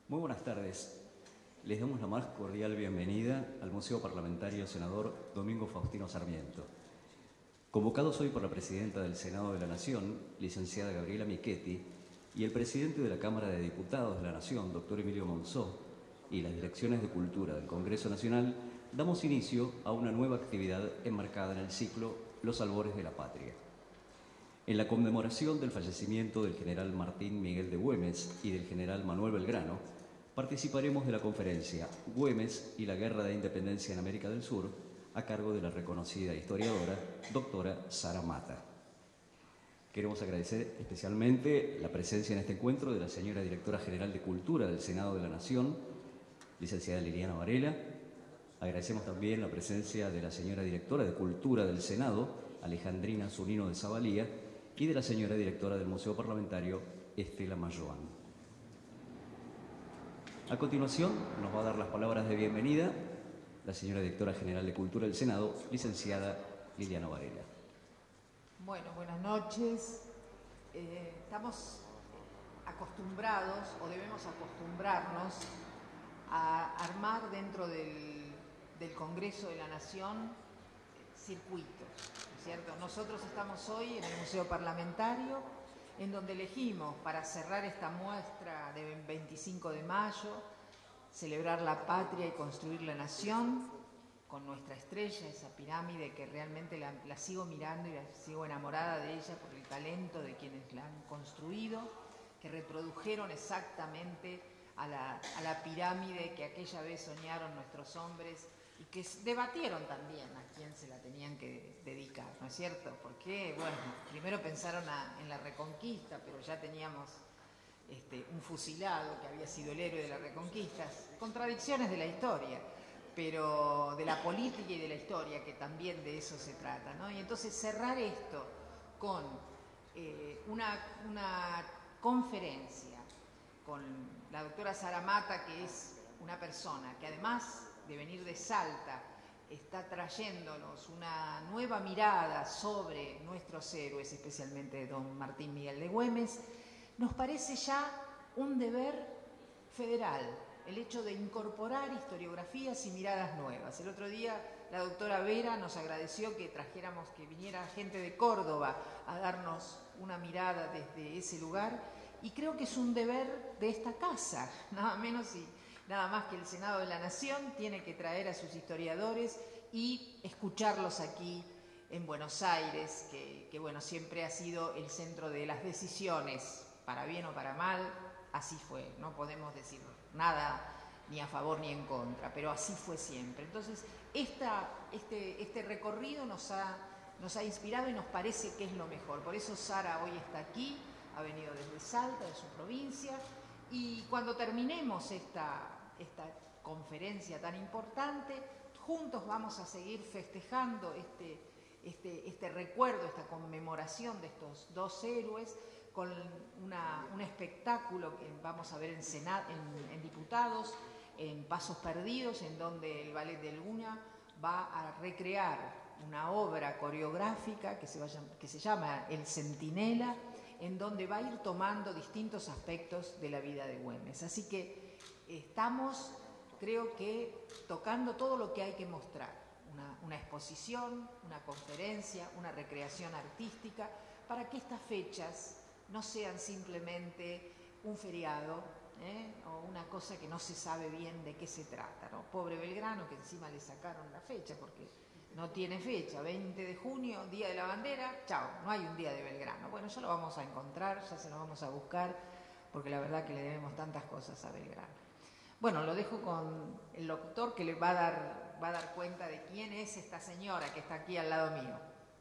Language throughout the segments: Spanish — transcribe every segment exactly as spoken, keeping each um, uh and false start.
Muy buenas tardes. Les damos la más cordial bienvenida al Museo Parlamentario Senador Domingo Faustino Sarmiento. Convocados hoy por la Presidenta del Senado de la Nación, licenciada Gabriela Michetti, y el Presidente de la Cámara de Diputados de la Nación, doctor Emilio Monzó, y las Direcciones de Cultura del Congreso Nacional, damos inicio a una nueva actividad enmarcada en el ciclo Los Albores de la Patria. En la conmemoración del fallecimiento del general Martín Miguel de Güemes y del general Manuel Belgrano, participaremos de la conferencia Güemes y la Guerra de Independencia en América del Sur, a cargo de la reconocida historiadora, doctora Sara Mata. Queremos agradecer especialmente la presencia en este encuentro de la señora Directora General de Cultura del Senado de la Nación, licenciada Liliana Varela. Agradecemos también la presencia de la señora Directora de Cultura del Senado, Alejandrina Zunino de Zavalía, y de la señora Directora del Museo Parlamentario, Estela Mayoan. A continuación, nos va a dar las palabras de bienvenida la señora Directora General de Cultura del Senado, licenciada Liliana Varela. Bueno, buenas noches. Eh, estamos acostumbrados, o debemos acostumbrarnos, a armar dentro del, del Congreso de la Nación circuitos, ¿no es cierto? Nosotros estamos hoy en el Museo Parlamentario, en donde elegimos, para cerrar esta muestra de veinticinco de mayo, celebrar la patria y construir la nación, con nuestra estrella, esa pirámide que realmente la, la sigo mirando y la sigo enamorada de ella por el talento de quienes la han construido, que reprodujeron exactamente a la, a la pirámide que aquella vez soñaron nuestros hombres y que debatieron también a quién se la tenían que dedicar, ¿no es cierto? Porque, bueno, primero pensaron a, en la Reconquista, pero ya teníamos este, un fusilado que había sido el héroe de la Reconquista. Contradicciones de la historia, pero de la política y de la historia, que también de eso se trata, ¿no? Y entonces cerrar esto con eh, una, una conferencia con la doctora Sara Mata, que es una persona que además de venir de Salta, está trayéndonos una nueva mirada sobre nuestros héroes, especialmente don Martín Miguel de Güemes, nos parece ya un deber federal, el hecho de incorporar historiografías y miradas nuevas. El otro día la doctora Vera nos agradeció que trajéramos, que viniera gente de Córdoba a darnos una mirada desde ese lugar, y creo que es un deber de esta casa, nada menos y nada más que el Senado de la Nación tiene que traer a sus historiadores y escucharlos aquí en Buenos Aires, que, que bueno, siempre ha sido el centro de las decisiones, para bien o para mal, así fue, no podemos decir nada ni a favor ni en contra, pero así fue siempre. Entonces, esta, este, este recorrido nos ha, nos ha inspirado y nos parece que es lo mejor. Por eso Sara hoy está aquí, ha venido desde Salta, de su provincia, y cuando terminemos esta, esta conferencia tan importante, juntos vamos a seguir festejando este, este, este recuerdo, esta conmemoración de estos dos héroes, con una, un espectáculo que vamos a ver en, Senado, en, en Diputados, en Pasos Perdidos, en donde el Ballet de Luna va a recrear una obra coreográfica que se, vaya, que se llama El Centinela, en donde va a ir tomando distintos aspectos de la vida de Güemes. Así que estamos, creo que, tocando todo lo que hay que mostrar. Una, una exposición, una conferencia, una recreación artística, para que estas fechas no sean simplemente un feriado, ¿eh? o una cosa que no se sabe bien de qué se trata, ¿no? Pobre Belgrano, que encima le sacaron la fecha, porque no tiene fecha, veinte de junio, Día de la Bandera, chao, no hay un Día de Belgrano. Bueno, ya lo vamos a encontrar, ya se lo vamos a buscar, porque la verdad que le debemos tantas cosas a Belgrano. Bueno, lo dejo con el locutor que le va a dar, va a dar cuenta de quién es esta señora que está aquí al lado mío.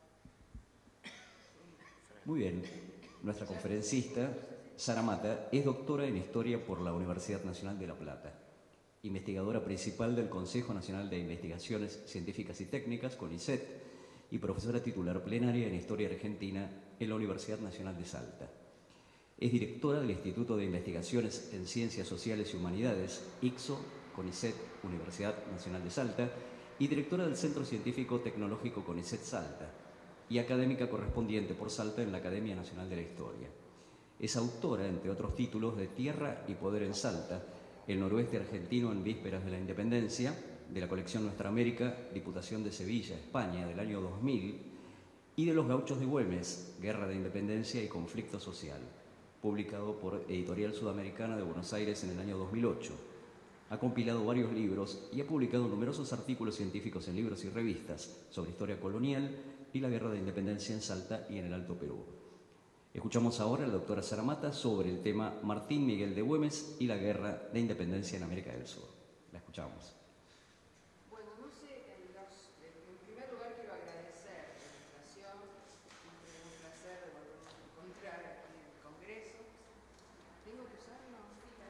Muy bien. Nuestra conferencista, Sara Mata, es doctora en Historia por la Universidad Nacional de La Plata, investigadora principal del Consejo Nacional de Investigaciones Científicas y Técnicas, CONICET, y profesora titular plenaria en Historia Argentina en la Universidad Nacional de Salta. Es directora del Instituto de Investigaciones en Ciencias Sociales y Humanidades, I C S O, CONICET, Universidad Nacional de Salta, y directora del Centro Científico Tecnológico CONICET Salta, y académica correspondiente por Salta en la Academia Nacional de la Historia. Es autora, entre otros títulos, de Tierra y Poder en Salta, El noroeste argentino en vísperas de la independencia, de la colección Nuestra América, Diputación de Sevilla, España, del año dos mil, y de Los Gauchos de Güemes, Guerra de Independencia y Conflicto Social, publicado por Editorial Sudamericana de Buenos Aires en el año dos mil ocho. Ha compilado varios libros y ha publicado numerosos artículos científicos en libros y revistas sobre historia colonial y la Guerra de Independencia en Salta y en el Alto Perú. Escuchamos ahora a la doctora Sara Mata sobre el tema Martín Miguel de Güemes y la Guerra de Independencia en América del Sur. La escuchamos. Bueno, no sé, en, los, en primer lugar quiero agradecer la invitación. Siempre es un placer volvernos a encontrar aquí en el Congreso. ¿Tengo que usarlo?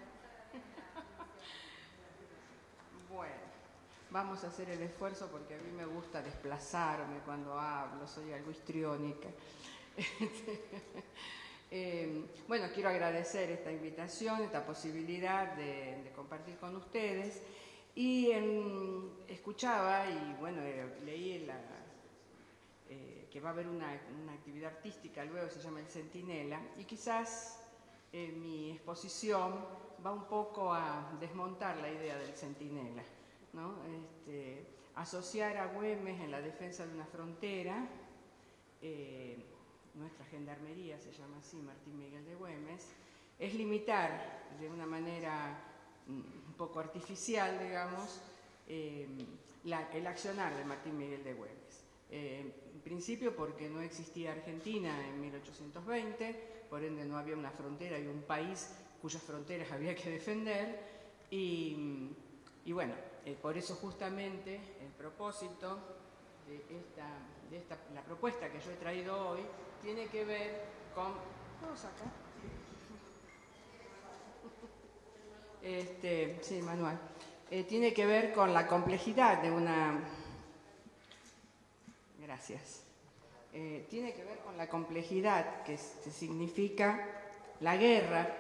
Bueno, vamos a hacer el esfuerzo porque a mí me gusta desplazarme cuando hablo, soy algo histriónica. eh, bueno, quiero agradecer esta invitación, esta posibilidad de, de compartir con ustedes. Y en, escuchaba y bueno, eh, leí la, eh, que va a haber una, una actividad artística, luego se llama El Centinela, y quizás eh, mi exposición va un poco a desmontar la idea del centinela, ¿no? Este, asociar a Güemes en la defensa de una frontera, eh, nuestra gendarmería se llama así, Martín Miguel de Güemes, es limitar de una manera un poco artificial, digamos, eh, la, el accionar de Martín Miguel de Güemes. Eh, en principio porque no existía Argentina en mil ochocientos veinte, por ende no había una frontera y un país cuyas fronteras había que defender, y, y bueno, eh, por eso justamente el propósito de esta, de esta, la propuesta que yo he traído hoy, tiene que ver con... ¿Puedo sacar? Este, sí, Manuel. Eh, tiene que ver con la complejidad de una... Gracias. Eh, tiene que ver con la complejidad que, que significa la guerra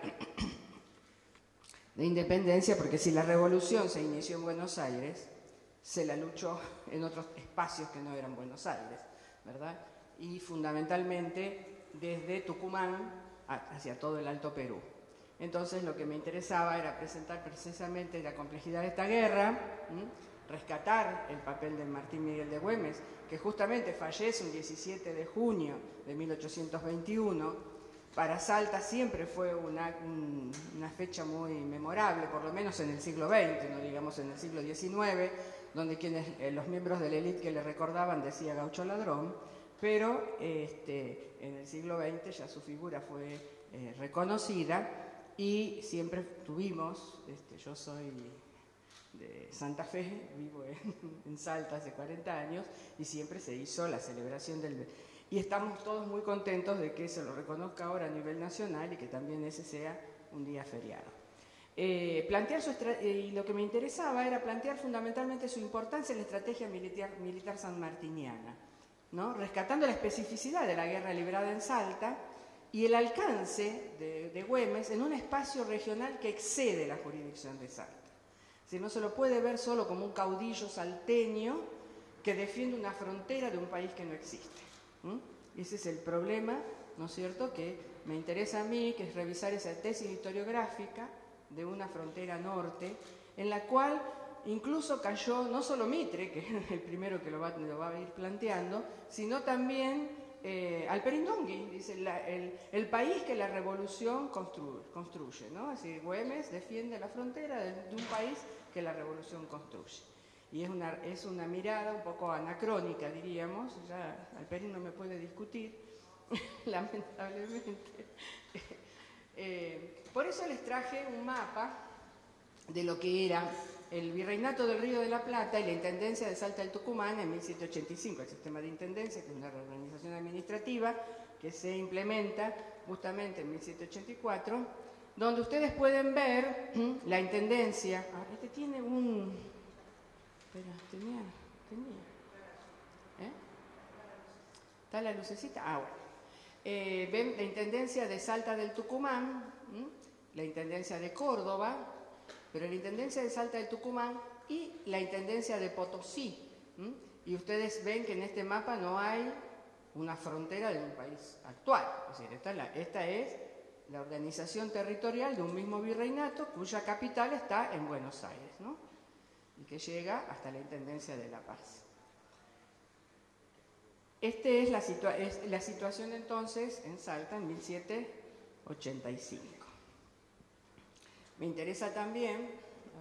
de independencia, porque si la revolución se inició en Buenos Aires, se la luchó en otros espacios que no eran Buenos Aires, ¿verdad? Y fundamentalmente desde Tucumán hacia todo el Alto Perú. Entonces lo que me interesaba era presentar precisamente la complejidad de esta guerra, ¿m? rescatar el papel de Martín Miguel de Güemes, que justamente fallece un diecisiete de junio de mil ochocientos veintiuno. Para Salta siempre fue una, un, una fecha muy memorable, por lo menos en el siglo veinte, no digamos en el siglo diecinueve, donde quienes, eh, los miembros de la élite que le recordaban decía gaucho ladrón, pero este, en el siglo veinte ya su figura fue eh, reconocida y siempre tuvimos, este, yo soy de Santa Fe, vivo en, en Salta hace cuarenta años, y siempre se hizo la celebración del... Y estamos todos muy contentos de que se lo reconozca ahora a nivel nacional y que también ese sea un día feriado. Eh, plantear su estra... eh, y lo que me interesaba era plantear fundamentalmente su importancia en la estrategia militar, militar sanmartiniana, ¿no? Rescatando la especificidad de la guerra librada en Salta y el alcance de, de Güemes en un espacio regional que excede la jurisdicción de Salta. Si no se lo puede ver solo como un caudillo salteño que defiende una frontera de un país que no existe. ¿Mm? Ese es el problema, ¿no es cierto?, que me interesa a mí, que es revisar esa tesis historiográfica de una frontera norte, en la cual incluso cayó no solo Mitre, que es el primero que lo va, lo va a ir planteando, sino también eh, Alperindongui, dice, la, el, el país que la revolución construye, construye, ¿no? Es decir, Güemes defiende la frontera de, de un país que la revolución construye. Y es una, es una mirada un poco anacrónica, diríamos, ya Alperín no me puede discutir, lamentablemente. Eh, por eso les traje un mapa de lo que era el Virreinato del Río de la Plata y la Intendencia de Salta del Tucumán en mil setecientos ochenta y cinco, el sistema de intendencia, que es una reorganización administrativa que se implementa justamente en mil setecientos ochenta y cuatro, donde ustedes pueden ver la intendencia. Ah, este tiene un... Espera, tenía, tenía. ¿Eh? ¿Está la lucecita? Ah, bueno. Eh, ven la Intendencia de Salta del Tucumán, ¿m? la Intendencia de Córdoba, pero la Intendencia de Salta del Tucumán y la Intendencia de Potosí. ¿m? Y ustedes ven que en este mapa no hay una frontera de un país actual. Es decir, esta, la, esta es la organización territorial de un mismo virreinato cuya capital está en Buenos Aires, ¿no? Y que llega hasta la Intendencia de La Paz. Esta es la, situa es la situación entonces en Salta en mil setecientos ochenta y cinco. Me interesa también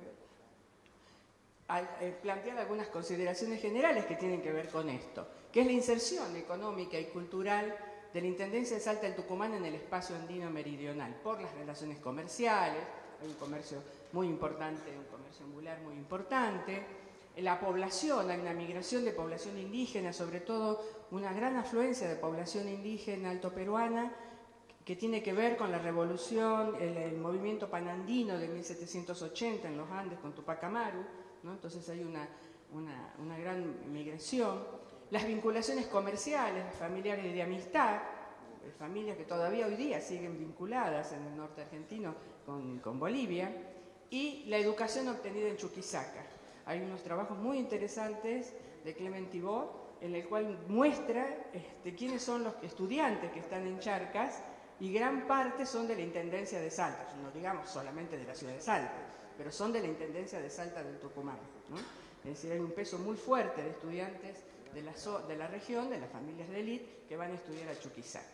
a ver, a, eh, plantear algunas consideraciones generales que tienen que ver con esto, que es la inserción económica y cultural de la Intendencia de Salta del Tucumán en el espacio andino meridional, por las relaciones comerciales, hay un comercio muy importante, un comercio angular muy importante, la población, hay una migración de población indígena, sobre todo una gran afluencia de población indígena altoperuana, que tiene que ver con la revolución, el, el movimiento panandino de mil setecientos ochenta en los Andes con Tupac Amaru, ¿no? Entonces hay una, una, una gran migración. Las vinculaciones comerciales, familiares y de amistad, familias que todavía hoy día siguen vinculadas en el norte argentino con, con Bolivia, y la educación obtenida en Chuquisaca. Hay unos trabajos muy interesantes de Clement Thibault, en el cual muestra este, quiénes son los estudiantes que están en Charcas, y gran parte son de la Intendencia de Salta, no digamos solamente de la ciudad de Salta, pero son de la Intendencia de Salta del Tucumán, ¿no? Es decir, hay un peso muy fuerte de estudiantes de la, de la región, de las familias de élite, que van a estudiar a Chuquisaca.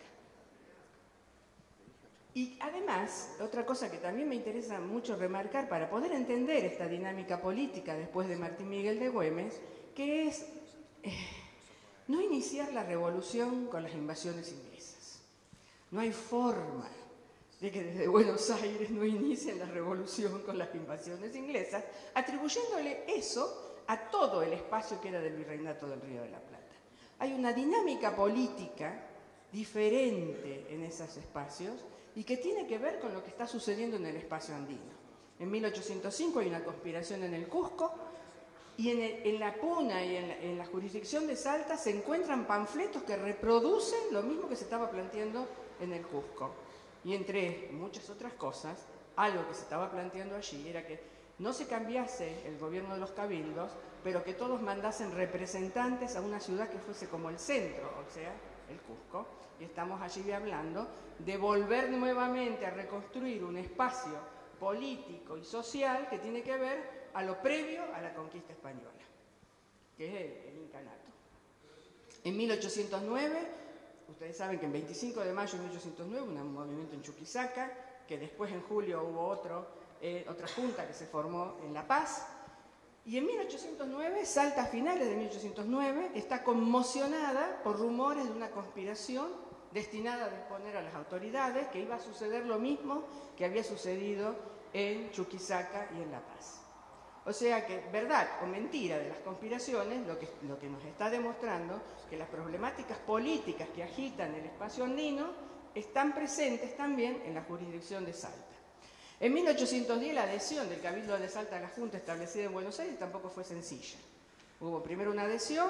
Y además, otra cosa que también me interesa mucho remarcar para poder entender esta dinámica política después de Martín Miguel de Güemes, que es eh, no iniciar la revolución con las invasiones inglesas. No hay forma de que desde Buenos Aires no inicien la revolución con las invasiones inglesas, atribuyéndole eso a todo el espacio que era del Virreinato del Río de la Plata. Hay una dinámica política diferente en esos espacios y que tiene que ver con lo que está sucediendo en el espacio andino. En mil ochocientos cinco hay una conspiración en el Cusco, y en, el, en la Puna y en la, en la jurisdicción de Salta se encuentran panfletos que reproducen lo mismo que se estaba planteando en el Cusco. Y entre muchas otras cosas, algo que se estaba planteando allí era que no se cambiase el gobierno de los cabildos, pero que todos mandasen representantes a una ciudad que fuese como el centro, o sea, el Cusco. Y estamos allí hablando de volver nuevamente a reconstruir un espacio político y social que tiene que ver a lo previo a la conquista española, que es el, el incanato. En mil ochocientos nueve, ustedes saben que en veinticinco de mayo de mil ochocientos nueve, un movimiento en Chuquisaca, que después en julio hubo otro, eh, otra junta que se formó en La Paz, y en mil ochocientos nueve, Salta a finales de mil ochocientos nueve, está conmocionada por rumores de una conspiración destinada a disponer a las autoridades que iba a suceder lo mismo que había sucedido en Chuquisaca y en La Paz. O sea que, verdad o mentira de las conspiraciones, lo que, lo que nos está demostrando que las problemáticas políticas que agitan el espacio andino están presentes también en la jurisdicción de Salta. En mil ochocientos diez la adhesión del Cabildo de Salta a la Junta establecida en Buenos Aires tampoco fue sencilla. Hubo primero una adhesión,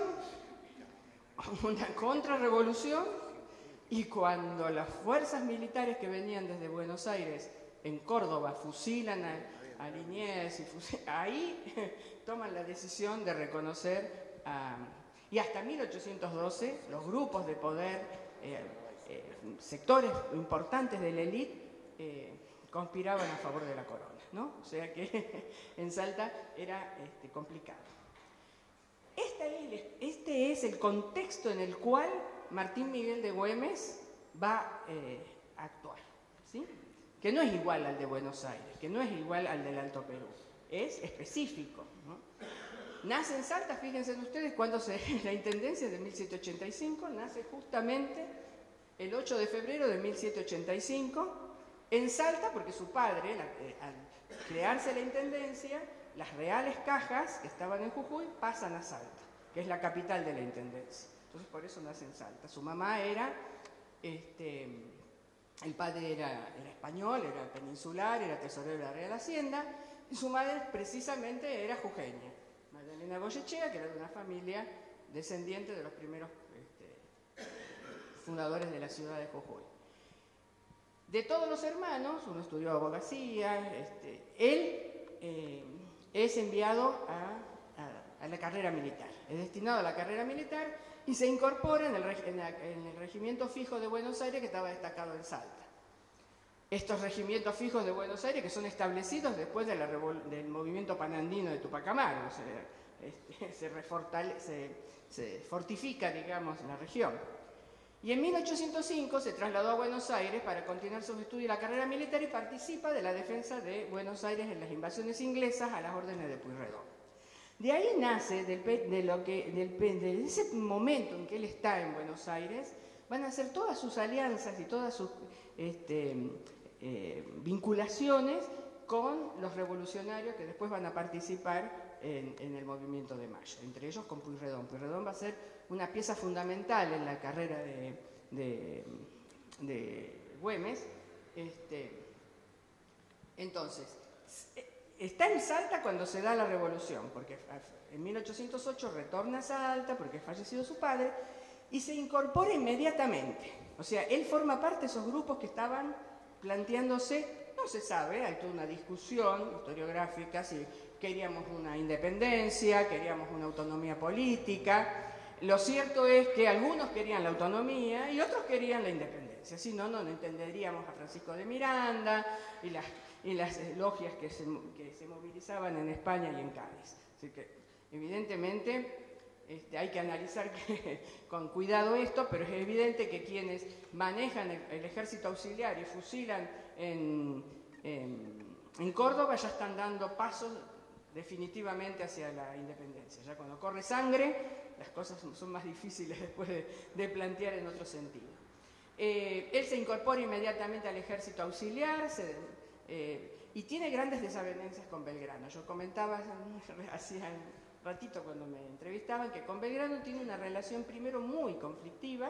una contrarrevolución, y cuando las fuerzas militares que venían desde Buenos Aires en Córdoba fusilan a, a Liniers, y fusilan, ahí toman la decisión de reconocer a... Y hasta mil ochocientos doce los grupos de poder, eh, eh, sectores importantes de la élite, eh, conspiraban a favor de la corona, ¿no? O sea que en Salta era este, complicado. Este es, este es el contexto en el cual Martín Miguel de Güemes va eh, a actuar, ¿sí? Que no es igual al de Buenos Aires, que no es igual al del Alto Perú, es específico, ¿no? Nace en Salta, fíjense ustedes, cuando se, la Intendencia de mil setecientos ochenta y cinco nace justamente el ocho de febrero de mil setecientos ochenta y cinco, en Salta, porque su padre, la, eh, al crearse la Intendencia, las reales cajas que estaban en Jujuy pasan a Salta, que es la capital de la Intendencia. Entonces, por eso nace en Salta. Su mamá era, este, el padre era, era español, era peninsular, era tesorero de la Real Hacienda, y su madre precisamente era jujeña, Magdalena Goyechea, que era de una familia descendiente de los primeros este, fundadores de la ciudad de Jujuy. De todos los hermanos, uno estudió abogacía, este, él eh, es enviado a, a, a la carrera militar, es destinado a la carrera militar y se incorpora en el, en, la, en el regimiento fijo de Buenos Aires que estaba destacado en Salta. estos regimientos fijos de Buenos Aires que son establecidos después de la del movimiento panandino de Tupac Amaru. Se, este, se, se, se fortifica, digamos, la región. Y en mil ochocientos cinco se trasladó a Buenos Aires para continuar sus estudios y la carrera militar y participa de la defensa de Buenos Aires en las invasiones inglesas a las órdenes de Pueyrredón. De ahí nace, del, de, lo que, del, de ese momento en que él está en Buenos Aires, van a hacer todas sus alianzas y todas sus este, eh, vinculaciones con los revolucionarios que después van a participar en, en el movimiento de Mayo, entre ellos con Pueyrredón. Pueyrredón va a ser una pieza fundamental en la carrera de, de, de Güemes. Este, entonces, está en Salta cuando se da la revolución, porque en mil ochocientos ocho retorna a Salta porque es fallecido su padre y se incorpora inmediatamente. O sea, él forma parte de esos grupos que estaban planteándose, no se sabe, hay toda una discusión historiográfica si queríamos una independencia, queríamos una autonomía política. Lo cierto es que algunos querían la autonomía y otros querían la independencia. Si no, no entenderíamos a Francisco de Miranda y las, y las logias que se, que se movilizaban en España y en Cádiz. Así que, evidentemente, este, hay que analizar que, con cuidado esto, pero es evidente que quienes manejan el, el ejército auxiliar y fusilan en, en, en Córdoba ya están dando pasos definitivamente hacia la independencia. Ya cuando corre sangre, las cosas son más difíciles después de, de plantear en otro sentido. Eh, él se incorpora inmediatamente al ejército auxiliar se, eh, y tiene grandes desavenencias con Belgrano. Yo comentaba hacía un ratito cuando me entrevistaban que con Belgrano tiene una relación primero muy conflictiva,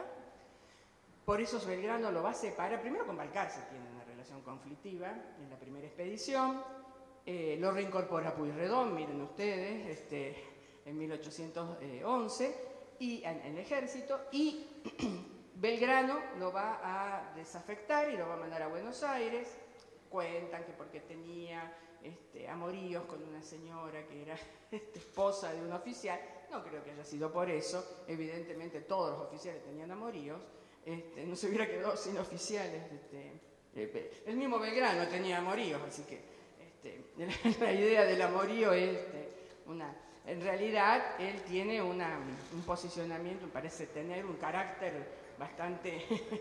por eso Belgrano lo va a separar, primero con Balcarce tiene una relación conflictiva en la primera expedición, eh, lo reincorpora a Pueyrredón, miren ustedes, este, en mil ochocientos once, y en, en el ejército, y Belgrano lo va a desafectar y lo va a mandar a Buenos Aires. Cuentan que porque tenía este, amoríos con una señora que era este, esposa de un oficial, no creo que haya sido por eso, evidentemente todos los oficiales tenían amoríos, este, no se hubiera quedado sin oficiales, este, eh, el mismo Belgrano tenía amoríos, así que este, la, la idea del amorío es este, una... En realidad, él tiene una, un posicionamiento, parece tener un carácter bastante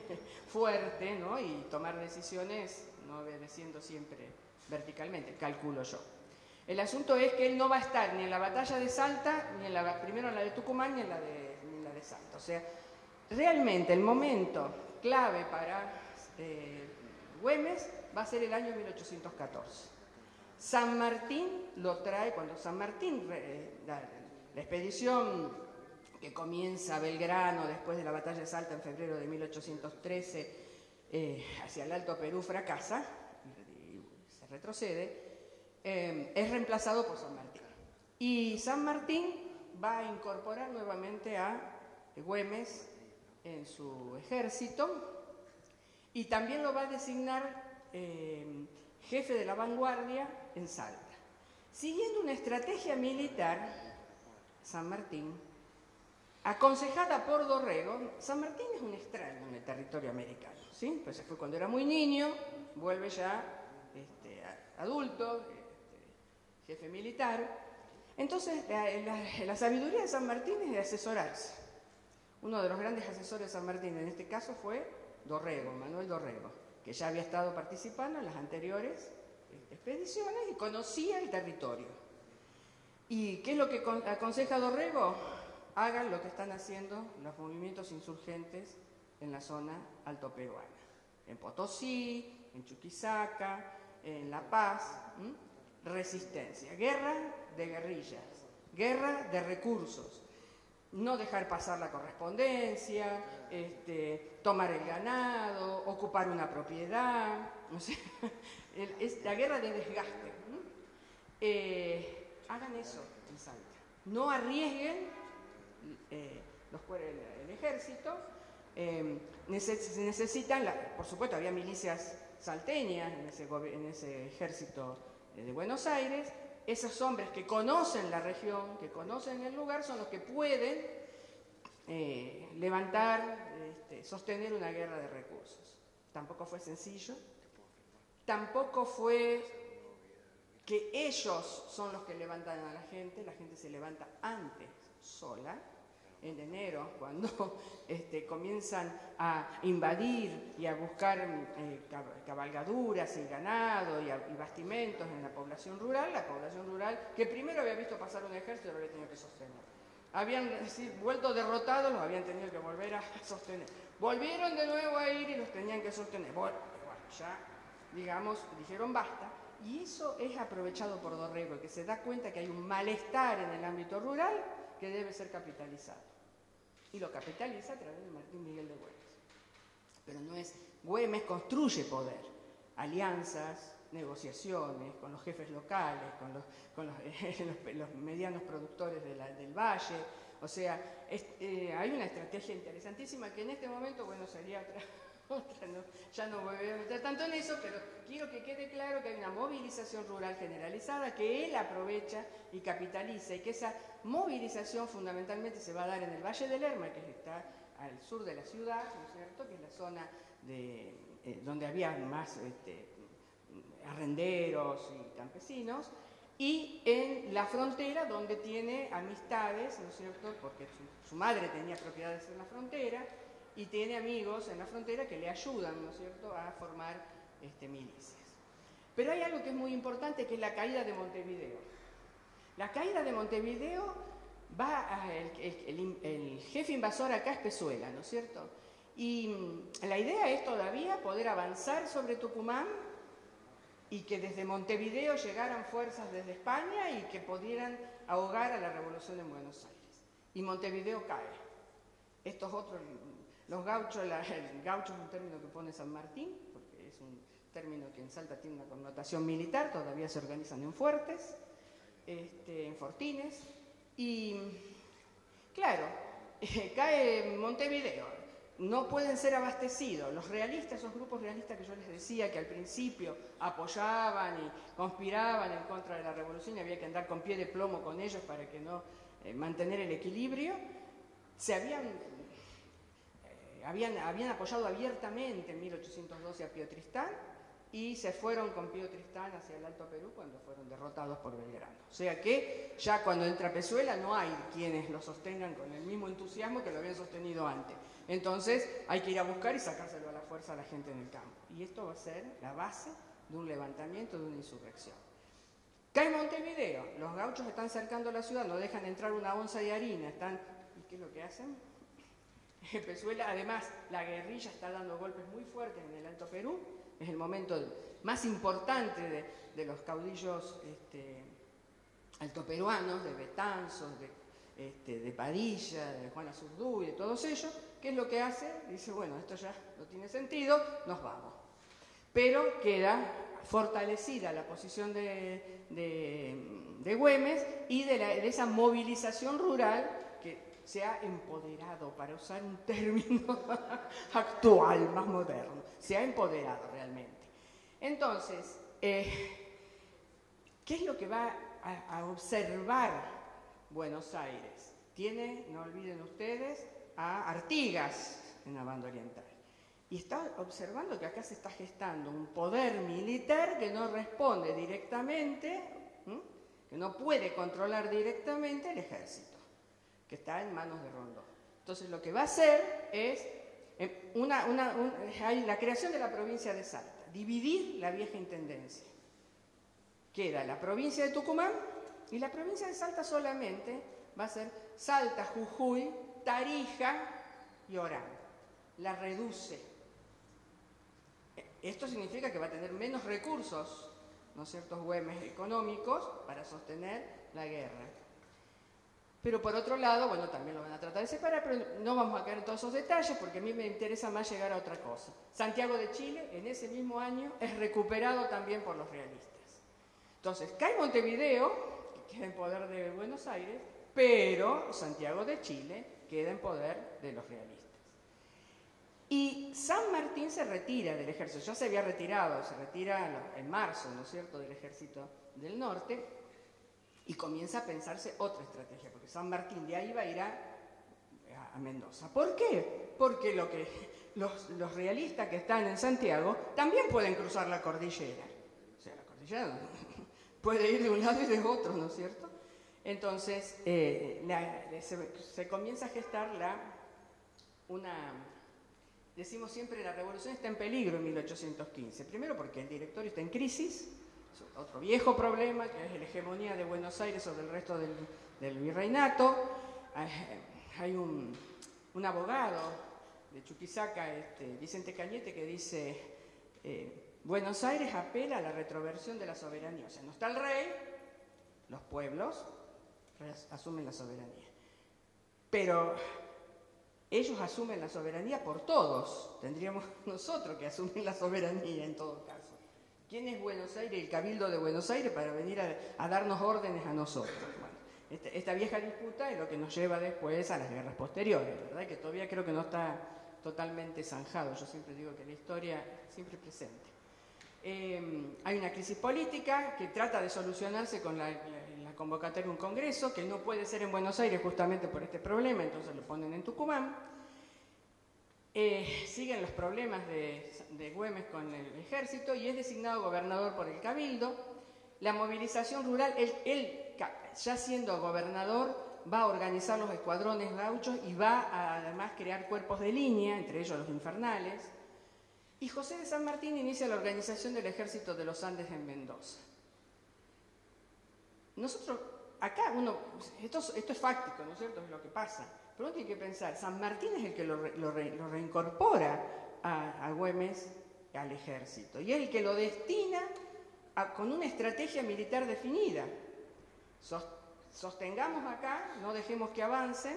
fuerte, ¿no? Y tomar decisiones no obedeciendo siempre verticalmente, calculo yo. El asunto es que él no va a estar ni en la batalla de Salta, ni en la, primero en la de Tucumán, ni en la de, ni en la de Salta. O sea, realmente el momento clave para eh, Güemes va a ser el año mil ochocientos catorce. San Martín lo trae, cuando San Martín, la, la expedición que comienza Belgrano después de la batalla de Salta en febrero de mil ochocientos trece eh, hacia el Alto Perú fracasa, y, y se retrocede, eh, es reemplazado por San Martín. Y San Martín va a incorporar nuevamente a Güemes en su ejército y también lo va a designar eh, jefe de la vanguardia en Salta. Siguiendo una estrategia militar, San Martín, aconsejada por Dorrego, San Martín es un extraño en el territorio americano, ¿sí? Pues se fue cuando era muy niño, vuelve ya este, adulto, este, jefe militar. Entonces, la, la, la sabiduría de San Martín es de asesorarse. Uno de los grandes asesores de San Martín en este caso fue Dorrego, Manuel Dorrego, que ya había estado participando en las anteriores expediciones y conocía el territorio. ¿Y qué es lo que aconseja Dorrego? Hagan lo que están haciendo los movimientos insurgentes en la zona altoperuana, en Potosí, en Chuquisaca, en La Paz. ¿m? Resistencia, guerra de guerrillas, guerra de recursos, no dejar pasar la correspondencia, este, tomar el ganado, ocupar una propiedad, o sea, es la guerra de desgaste. ¿m? Eh, hagan eso en Salta, no arriesguen Eh, los, el, el ejército, eh, neces necesitan, la, por supuesto había milicias salteñas en ese, en ese ejército de Buenos Aires, esos hombres que conocen la región, que conocen el lugar, son los que pueden eh, levantar, este, sostener una guerra de recursos. Tampoco fue sencillo, tampoco fue que ellos son los que levantan a la gente, la gente se levanta antes, sola, en enero, cuando este, comienzan a invadir y a buscar eh, cabalgaduras y ganado y, a, y bastimentos en la población rural, la población rural que primero había visto pasar un ejército y lo había tenido que sostener. Habían es decir, vuelto derrotados, los habían tenido que volver a sostener. Volvieron de nuevo a ir y los tenían que sostener. Bueno, ya, digamos, dijeron basta. Y eso es aprovechado por Dorrego, que se da cuenta que hay un malestar en el ámbito rural que debe ser capitalizado. Y lo capitaliza a través de Martín Miguel de Güemes. Pero no es... Güemes construye poder, alianzas, negociaciones con los jefes locales, con los, con los, eh, los, los medianos productores de la, del valle. O sea, es, eh, hay una estrategia interesantísima que en este momento, bueno, sería otra... otra no, ya no me voy a meter tanto en eso, pero quiero que quede claro que hay una movilización rural generalizada que él aprovecha y capitaliza, y que esa movilización fundamentalmente se va a dar en el Valle del Lerma, que está al sur de la ciudad, ¿no es cierto?, que es la zona de, eh, donde había más este, arrenderos y campesinos, y en la frontera, donde tiene amistades, ¿no es cierto?, porque su, su madre tenía propiedades en la frontera, y tiene amigos en la frontera que le ayudan, ¿no es cierto?, a formar este, milicias. Pero hay algo que es muy importante, que es la caída de Montevideo. La caída de Montevideo va a... El, el, el, el jefe invasor acá es Pezuela, ¿no es cierto? Y la idea es todavía poder avanzar sobre Tucumán y que desde Montevideo llegaran fuerzas desde España y que pudieran ahogar a la revolución en Buenos Aires. Y Montevideo cae. Estos otros... Los gauchos, la, el gaucho es un término que pone San Martín, porque es un término que en Salta tiene una connotación militar, todavía se organizan en fuertes, este, en fortines, y claro, eh, cae Montevideo, no pueden ser abastecidos. Los realistas, esos grupos realistas que yo les decía, que al principio apoyaban y conspiraban en contra de la revolución y había que andar con pie de plomo con ellos para que no eh, mantener el equilibrio, se habían... Habían, habían apoyado abiertamente en mil ochocientos doce a Pío Tristán y se fueron con Pío Tristán hacia el Alto Perú cuando fueron derrotados por Belgrano. O sea que ya cuando entra Pezuela no hay quienes lo sostengan con el mismo entusiasmo que lo habían sostenido antes. Entonces hay que ir a buscar y sacárselo a la fuerza a la gente en el campo. Y esto va a ser la base de un levantamiento, de una insurrección. Cae Montevideo, los gauchos están cercando la ciudad, no dejan entrar una onza de harina, están... ¿Y qué es lo que hacen? Pezuela, además, la guerrilla está dando golpes muy fuertes en el Alto Perú, es el momento más importante de, de los caudillos este, altoperuanos, de Betanzos, de, este, de Padilla, de Juan Azurduy, de todos ellos. ¿Qué es lo que hace? Dice, bueno, esto ya no tiene sentido, nos vamos. Pero queda fortalecida la posición de, de, de Güemes y de, la, de esa movilización rural que se ha empoderado, para usar un término actual, más moderno, se ha empoderado realmente. Entonces, eh, ¿qué es lo que va a, a observar Buenos Aires? Tiene, no olviden ustedes, a Artigas en la banda oriental. Y está observando que acá se está gestando un poder militar que no responde directamente, ¿m? que no puede controlar directamente el ejército, que está en manos de Rondón. Entonces lo que va a hacer es una, una, un, hay la creación de la provincia de Salta, dividir la vieja intendencia. Queda la provincia de Tucumán y la provincia de Salta solamente va a ser Salta, Jujuy, Tarija y Orán. La reduce. Esto significa que va a tener menos recursos, ¿no es cierto?, Güemes económicos para sostener la guerra. Pero por otro lado, bueno, también lo van a tratar de separar, pero no vamos a caer en todos esos detalles porque a mí me interesa más llegar a otra cosa. Santiago de Chile, en ese mismo año, es recuperado también por los realistas. Entonces, cae Montevideo, que queda en poder de Buenos Aires, pero Santiago de Chile queda en poder de los realistas. Y San Martín se retira del ejército, ya se había retirado, se retira en marzo, ¿no es cierto?, del ejército del norte, y comienza a pensarse otra estrategia, porque San Martín de ahí va a ir a, a Mendoza. ¿Por qué? Porque lo que los, los realistas que están en Santiago también pueden cruzar la cordillera. O sea, la cordillera puede ir de un lado y de otro, ¿no es cierto? Entonces, eh, la, se, se comienza a gestar la, una... Decimos siempre, la revolución está en peligro en mil ochocientos quince. Primero porque el directorio está en crisis, otro viejo problema, que es la hegemonía de Buenos Aires sobre el resto del, del virreinato. Hay un, un abogado de Chuquisaca, este, Vicente Cañete, que dice, eh, Buenos Aires apela a la retroversión de la soberanía. O sea, no está el rey, los pueblos asumen la soberanía. Pero ellos asumen la soberanía por todos. Tendríamos nosotros que asumir la soberanía en todo caso. ¿Quién es Buenos Aires, el Cabildo de Buenos Aires, para venir a, a darnos órdenes a nosotros? Bueno, esta, esta vieja disputa es lo que nos lleva después a las guerras posteriores, ¿verdad? Que todavía creo que no está totalmente zanjado. Yo siempre digo que la historia siempre es presente. Eh, hay una crisis política que trata de solucionarse con la, la, la convocatoria de un congreso, que no puede ser en Buenos Aires justamente por este problema, entonces lo ponen en Tucumán. Eh, siguen los problemas de, de Güemes con el ejército y es designado gobernador por el Cabildo. La movilización rural, él, él ya siendo gobernador, va a organizar los escuadrones gauchos y va a además crear cuerpos de línea, entre ellos los infernales. Y José de San Martín inicia la organización del Ejército de los Andes en Mendoza. Nosotros, acá, uno, esto, esto es fáctico, ¿no es cierto? Es lo que pasa. Pero uno tiene que pensar, San Martín es el que lo, re, lo, re, lo reincorpora a, a Güemes al ejército. Y es el que lo destina a, con una estrategia militar definida. Sos, sostengamos acá, no dejemos que avancen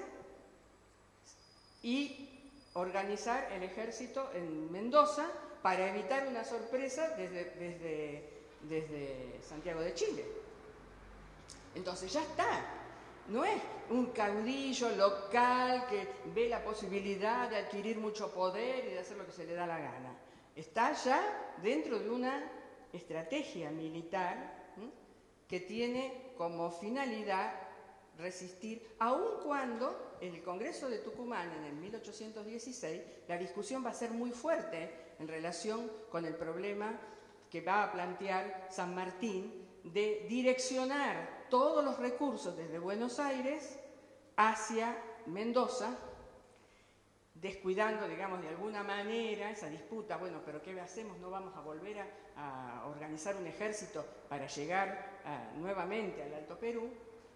y organizar el ejército en Mendoza para evitar una sorpresa desde, desde, desde Santiago de Chile. Entonces ya está. No es un caudillo local que ve la posibilidad de adquirir mucho poder y de hacer lo que se le da la gana. Está ya dentro de una estrategia militar, ¿sí?, que tiene como finalidad resistir, aun cuando en el Congreso de Tucumán en el mil ochocientos dieciséis la discusión va a ser muy fuerte en relación con el problema que va a plantear San Martín de direccionar todos los recursos desde Buenos Aires hacia Mendoza, descuidando, digamos, de alguna manera esa disputa. Bueno, pero ¿qué hacemos? ¿No vamos a volver a, a organizar un ejército para llegar a, nuevamente al Alto Perú?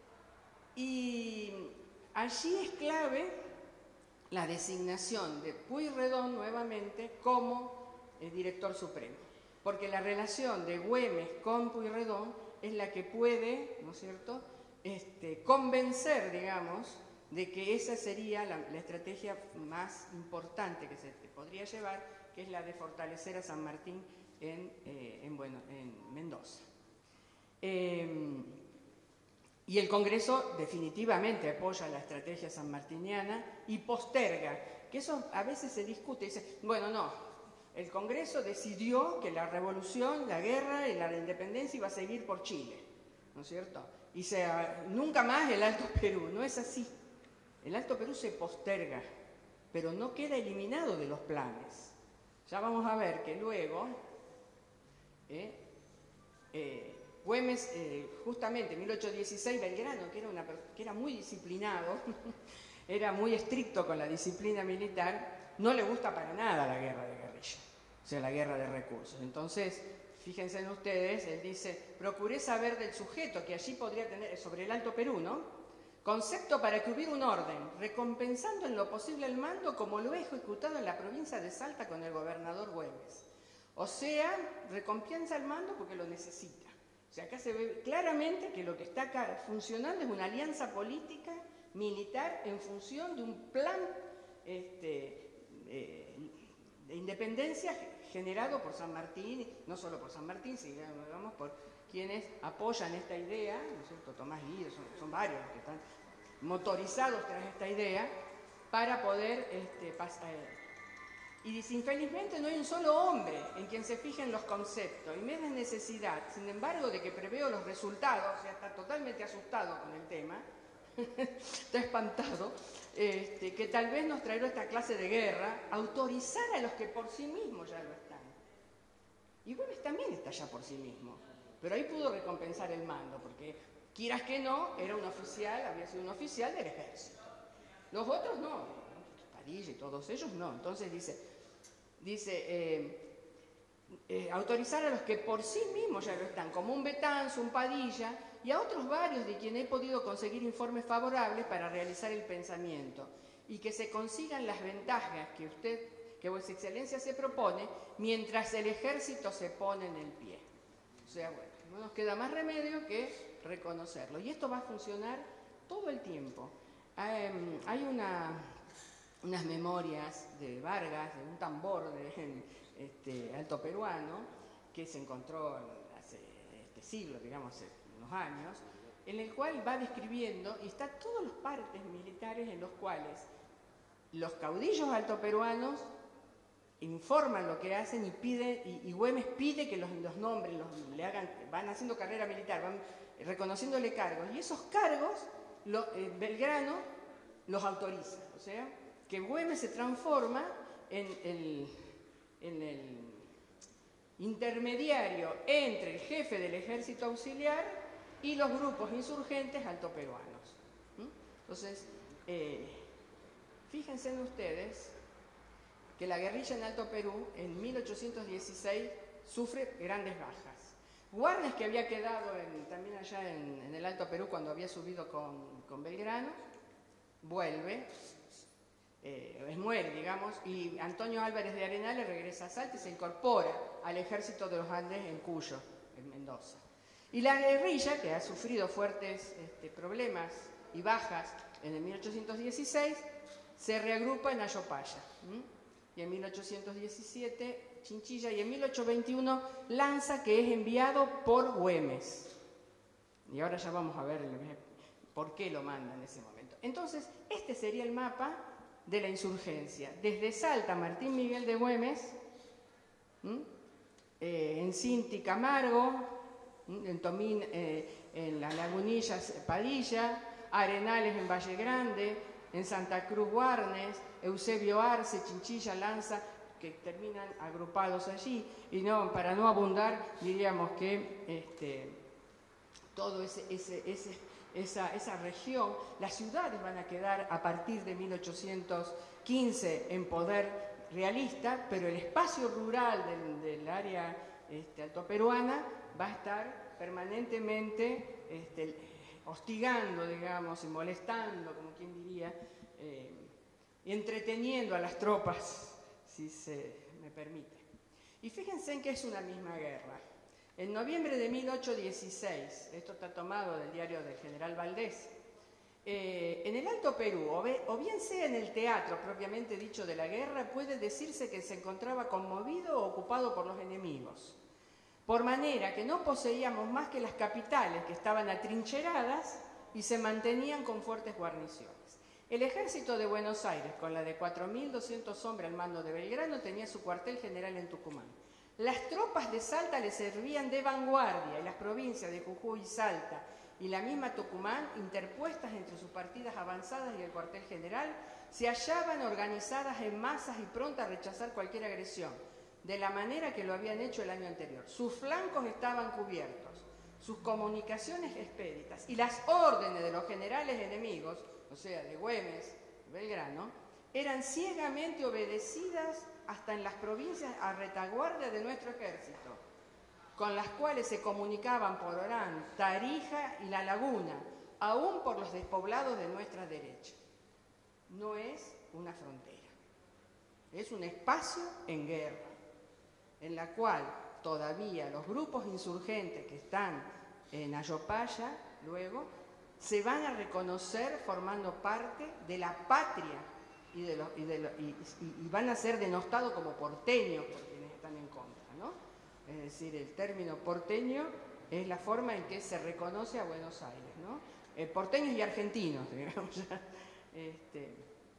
Y allí es clave la designación de Pueyrredón nuevamente como el director supremo, porque la relación de Güemes con Pueyrredón es la que puede, ¿no es cierto?, este, convencer, digamos, de que esa sería la, la estrategia más importante que se podría llevar, que es la de fortalecer a San Martín en, eh, en, bueno, en Mendoza. Eh, y el Congreso definitivamente apoya la estrategia sanmartiniana y posterga, que eso a veces se discute y dice, bueno, no, el Congreso decidió que la revolución, la guerra y la independencia iba a seguir por Chile, ¿no es cierto? Y sea, nunca más el Alto Perú. No es así. El Alto Perú se posterga, pero no queda eliminado de los planes. Ya vamos a ver que luego eh, eh, Güemes, eh, justamente en mil ochocientos dieciséis, Belgrano, que era, una, que era muy disciplinado, era muy estricto con la disciplina militar, no le gusta para nada la guerra de guerrilla, o sea, la guerra de recursos. Entonces, fíjense en ustedes, él dice, procuré saber del sujeto que allí podría tener, sobre el Alto Perú, ¿no? Concepto para que hubiera un orden, recompensando en lo posible el mando como lo he ejecutado en la provincia de Salta con el gobernador Güemes. O sea, recompensa el mando porque lo necesita. O sea, acá se ve claramente que lo que está acá funcionando es una alianza política, militar, en función de un plan este, eh, de independencia generado por San Martín, no solo por San Martín, sino digamos, por quienes apoyan esta idea, ¿no es cierto? Tomás Guido, son, son varios que están motorizados tras esta idea, para poder este, pasar. Y dice, infelizmente no hay un solo hombre en quien se fijen los conceptos, y me da necesidad, sin embargo, de que preveo los resultados, o sea, está totalmente asustado con el tema, está espantado, este, que tal vez nos traerá esta clase de guerra, autorizar a los que por sí mismos ya lo están. Y Güemes también está ya por sí mismo, pero ahí pudo recompensar el mando, porque quieras que no, era un oficial, había sido un oficial del ejército. Los otros no, Padilla y todos ellos no. Entonces dice, dice eh, eh, autorizar a los que por sí mismos ya lo están, como un Betanzo, un Padilla, y a otros varios de quienes he podido conseguir informes favorables para realizar el pensamiento, y que se consigan las ventajas que usted, que Vuestra Excelencia se propone, mientras el ejército se pone en el pie. O sea, bueno, no nos queda más remedio que reconocerlo. Y esto va a funcionar todo el tiempo. Hay una, unas memorias de Vargas, de un tambor de este, alto peruano, que se encontró hace este siglo, digamos, hace unos años, en el cual va describiendo, y está todos los partes militares en los cuales los caudillos altoperuanos informan lo que hacen y piden, y, y Güemes pide que los, los nombres, los, le hagan, van haciendo carrera militar, van reconociéndole cargos, y esos cargos lo, eh, Belgrano los autoriza, o sea, que Güemes se transforma en el, en el intermediario entre el jefe del ejército auxiliar y los grupos insurgentes altoperuanos. ¿Mm? Entonces, eh, fíjense en ustedes que la guerrilla en Alto Perú en mil ochocientos dieciséis sufre grandes bajas. Warnes, que había quedado en, también allá en, en el Alto Perú cuando había subido con, con Belgrano, vuelve, eh, muere, digamos, y Antonio Álvarez de Arenales regresa a Salta y se incorpora al ejército de los Andes en Cuyo, en Mendoza. Y la guerrilla, que ha sufrido fuertes este, problemas y bajas en el mil ochocientos dieciséis, se reagrupa en Ayopaya. ¿Mm? Y en mil ochocientos diecisiete Chinchilla, y en mil ochocientos veintiuno Lanza, que es enviado por Güemes. Y ahora ya vamos a ver por qué lo manda en ese momento. Entonces, este sería el mapa de la insurgencia. Desde Salta, Martín Miguel de Güemes, ¿m? eh, en Cinti, Camargo, ¿m? en Tomín, eh, en las Lagunillas, Padilla, Arenales en Valle Grande, en Santa Cruz, Warnes, Eusebio Arce, Chinchilla, Lanza, que terminan agrupados allí. Y no, para no abundar, diríamos que este, todo ese, ese, ese, esa, esa región, las ciudades van a quedar a partir de mil ochocientos quince en poder realista, pero el espacio rural del, del área este, altoperuana va a estar permanentemente este, hostigando, digamos, y molestando, como quien diría, eh, y entreteniendo a las tropas, si se me permite. Y fíjense en que es una misma guerra. En noviembre de mil ochocientos dieciséis, esto está tomado del diario del general Valdés, eh, en el Alto Perú, o, be, o bien sea en el teatro propiamente dicho de la guerra, puede decirse que se encontraba conmovido o ocupado por los enemigos, por manera que no poseíamos más que las capitales, que estaban atrincheradas y se mantenían con fuertes guarniciones. El ejército de Buenos Aires, con la de cuatro mil doscientos hombres al mando de Belgrano, tenía su cuartel general en Tucumán. Las tropas de Salta le servían de vanguardia, y las provincias de Jujuy y Salta y la misma Tucumán, interpuestas entre sus partidas avanzadas y el cuartel general, se hallaban organizadas en masas y prontas a rechazar cualquier agresión, de la manera que lo habían hecho el año anterior. Sus flancos estaban cubiertos, sus comunicaciones expeditas, y las órdenes de los generales enemigos, o sea, de Güemes, Belgrano, eran ciegamente obedecidas hasta en las provincias a retaguardia de nuestro ejército, con las cuales se comunicaban por Orán, Tarija y La Laguna, aún por los despoblados de nuestra derecha. No es una frontera, es un espacio en guerra, en la cual todavía los grupos insurgentes que están en Ayopaya, luego, se van a reconocer formando parte de la patria y, de los, y, de lo, y, y, y van a ser denostados como porteños por quienes están en contra, ¿no? Es decir, el término porteño es la forma en que se reconoce a Buenos Aires, ¿no? Eh, porteños y argentinos, digamos. Este,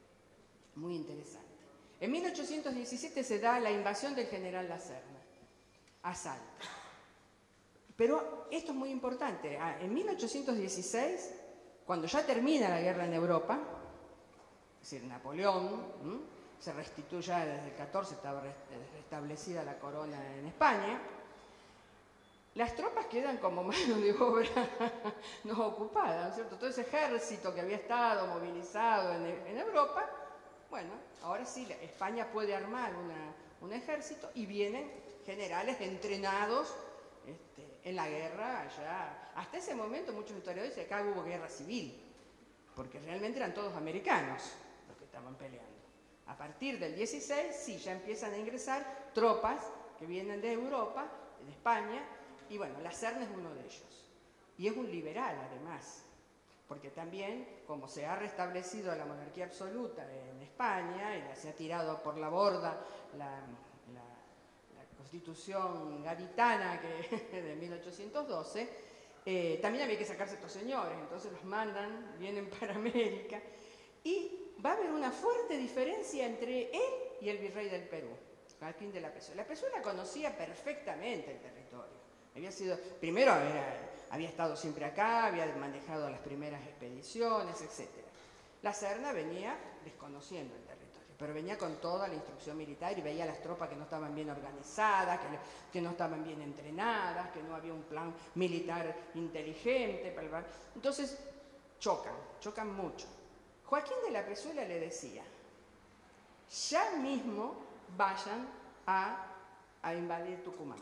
muy interesante. En mil ochocientos diecisiete se da la invasión del general La Serna a Salta. Pero esto es muy importante. En mil ochocientos dieciséis cuando ya termina la guerra en Europa, es decir, Napoleón, ¿m? se restituye ya desde el catorce, estaba restablecida la corona en España, las tropas quedan como mano de obra no ocupada, ¿no es cierto? Todo ese ejército que había estado movilizado en, en Europa, bueno, ahora sí, España puede armar una, un ejército y vienen generales entrenados este, en la guerra allá. Hasta ese momento muchos historiadores dicen que acá hubo guerra civil, porque realmente eran todos americanos los que estaban peleando. A partir del dieciséis, sí, ya empiezan a ingresar tropas que vienen de Europa, de España, y bueno, la Serna es uno de ellos. Y es un liberal, además, porque también, como se ha restablecido la monarquía absoluta en España, y se ha tirado por la borda la, la, la Constitución gaditana que, de mil ochocientos doce, eh, también había que sacarse a estos señores, entonces los mandan, vienen para América, y va a haber una fuerte diferencia entre él y el virrey del Perú, Joaquín de la Pezuela. La Pezuela conocía perfectamente el territorio. Había sido, primero era, había estado siempre acá, había manejado las primeras expediciones, etcétera. La Serna venía desconociendo el territorio, pero venía con toda la instrucción militar y veía las tropas que no estaban bien organizadas, que, que no estaban bien entrenadas, que no había un plan militar inteligente. Entonces chocan, chocan mucho. Joaquín de la Pezuela le decía, ya mismo vayan a, a invadir Tucumán.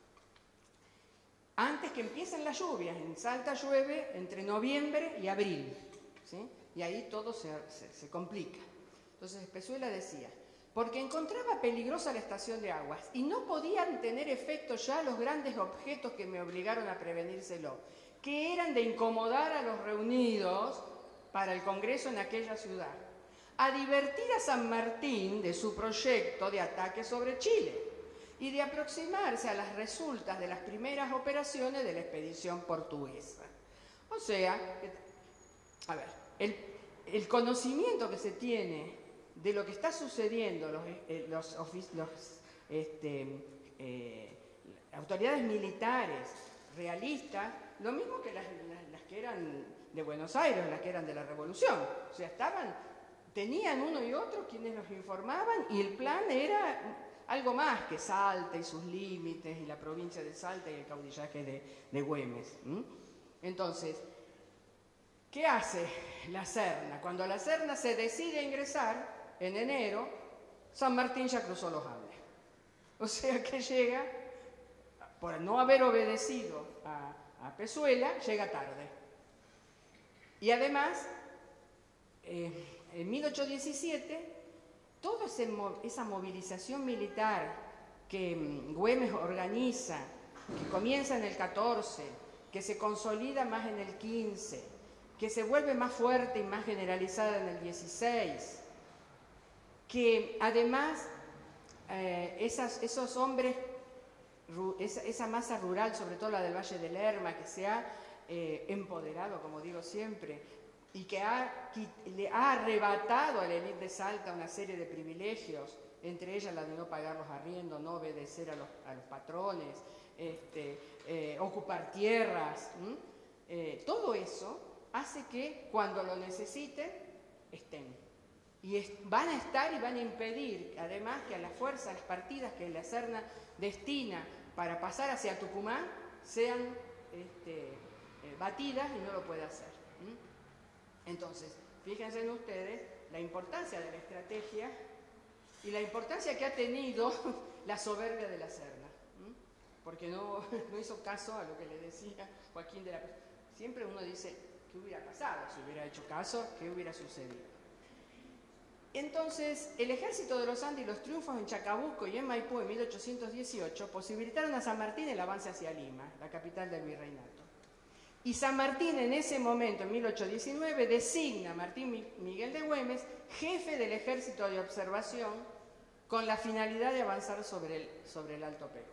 Antes que empiecen las lluvias, en Salta llueve entre noviembre y abril, ¿sí? Y ahí todo se, se, se complica. Entonces Pezuela decía, porque encontraba peligrosa la estación de aguas y no podían tener efecto ya los grandes objetos que me obligaron a prevenírselo, que eran de incomodar a los reunidos para el Congreso en aquella ciudad, a divertir a San Martín de su proyecto de ataque sobre Chile y de aproximarse a las resultas de las primeras operaciones de la expedición portuguesa. O sea, a ver, el, el conocimiento que se tiene de lo que está sucediendo, los, eh, los, los este, eh, autoridades militares realistas, lo mismo que las, las, las que eran de Buenos Aires, las que eran de la Revolución. O sea, estaban, tenían uno y otro quienes los informaban y el plan era algo más que Salta y sus límites y la provincia de Salta y el caudillaje de, de Güemes. ¿Mm? Entonces, ¿qué hace la Serna? Cuando la Serna se decide a ingresar en enero, San Martín ya cruzó los Andes. O sea que llega, por no haber obedecido a, a Pezuela, llega tarde. Y además, eh, en mil ochocientos diecisiete, toda ese, esa movilización militar que um, Güemes organiza, que comienza en el catorce, que se consolida más en el quince, que se vuelve más fuerte y más generalizada en el dieciséis, que además eh, esas, esos hombres, esa, esa masa rural, sobre todo la del Valle del Lerma, que se ha eh, empoderado, como digo siempre, y que ha, le ha arrebatado a la élite de Salta una serie de privilegios, entre ellas la de no pagar los arriendos, no obedecer a los, a los patrones, este, eh, ocupar tierras, eh, todo eso hace que cuando lo necesiten estén. Y es, van a estar y van a impedir, además, que a las fuerzas, las partidas que la Serna destina para pasar hacia Tucumán sean este, eh, batidas y no lo puede hacer. ¿Mm? Entonces, fíjense en ustedes la importancia de la estrategia y la importancia que ha tenido la soberbia de la Serna, ¿Mm? porque no, no hizo caso a lo que le decía Joaquín de la Pezuela. Siempre uno dice, ¿qué hubiera pasado si hubiera hecho caso? ¿Qué hubiera sucedido? Entonces, el ejército de los Andes y los triunfos en Chacabuco y en Maipú en mil ochocientos dieciocho posibilitaron a San Martín el avance hacia Lima, la capital del virreinato. Y San Martín en ese momento, en mil ochocientos diecinueve, designa a Martín Miguel de Güemes jefe del ejército de observación con la finalidad de avanzar sobre el, sobre el Alto Perú.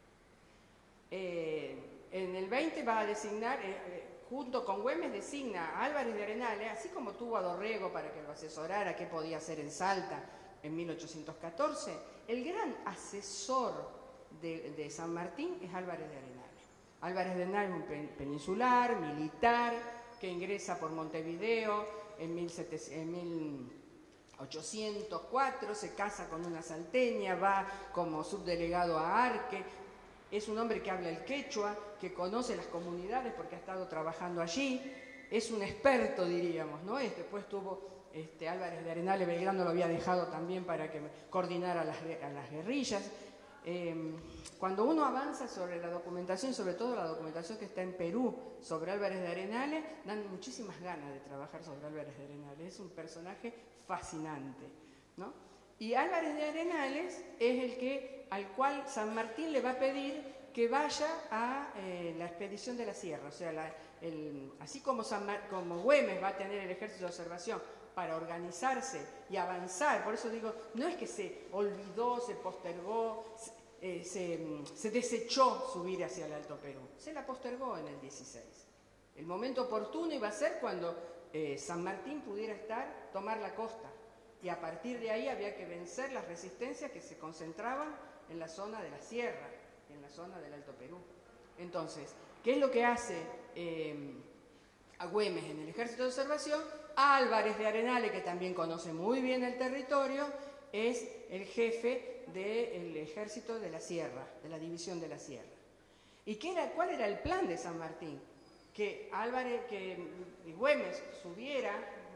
Eh, en el veinte va a designar... Eh, eh, junto con Güemes designa a Álvarez de Arenales, así como tuvo a Dorrego para que lo asesorara qué podía hacer en Salta en mil ochocientos catorce, el gran asesor de, de San Martín es Álvarez de Arenales. Álvarez de Arenales es un peninsular, militar, que que ingresa por Montevideo en mil ochocientos cuatro, se casa con una salteña, va como subdelegado a Arque. Es un hombre que habla el quechua, que conoce las comunidades porque ha estado trabajando allí. Es un experto, diríamos, ¿no? Es, después tuvo este, Álvarez de Arenales, Belgrano lo había dejado también para que coordinara a las, a las guerrillas. Eh, cuando uno avanza sobre la documentación, sobre todo la documentación que está en Perú sobre Álvarez de Arenales, dan muchísimas ganas de trabajar sobre Álvarez de Arenales. Es un personaje fascinante, ¿no? Y Álvarez de Arenales es el que, al cual San Martín le va a pedir que vaya a eh, la expedición de la sierra. O sea, la, el, así como, San Mar, como Güemes va a tener el ejército de observación para organizarse y avanzar, por eso digo, no es que se olvidó, se postergó, se, eh, se, se desechó subir hacia el Alto Perú, se la postergó en el dieciséis. El momento oportuno iba a ser cuando eh, San Martín pudiera estar, tomar la costa, y a partir de ahí había que vencer las resistencias que se concentraban en la zona de la sierra, en la zona del Alto Perú. Entonces, ¿qué es lo que hace eh, a Güemes en el ejército de observación? Álvarez de Arenales, que también conoce muy bien el territorio, es el jefe del ejército de la sierra, de la división de la sierra. ¿Y qué era, cuál era el plan de San Martín? Que Álvarez, que Güemes subiera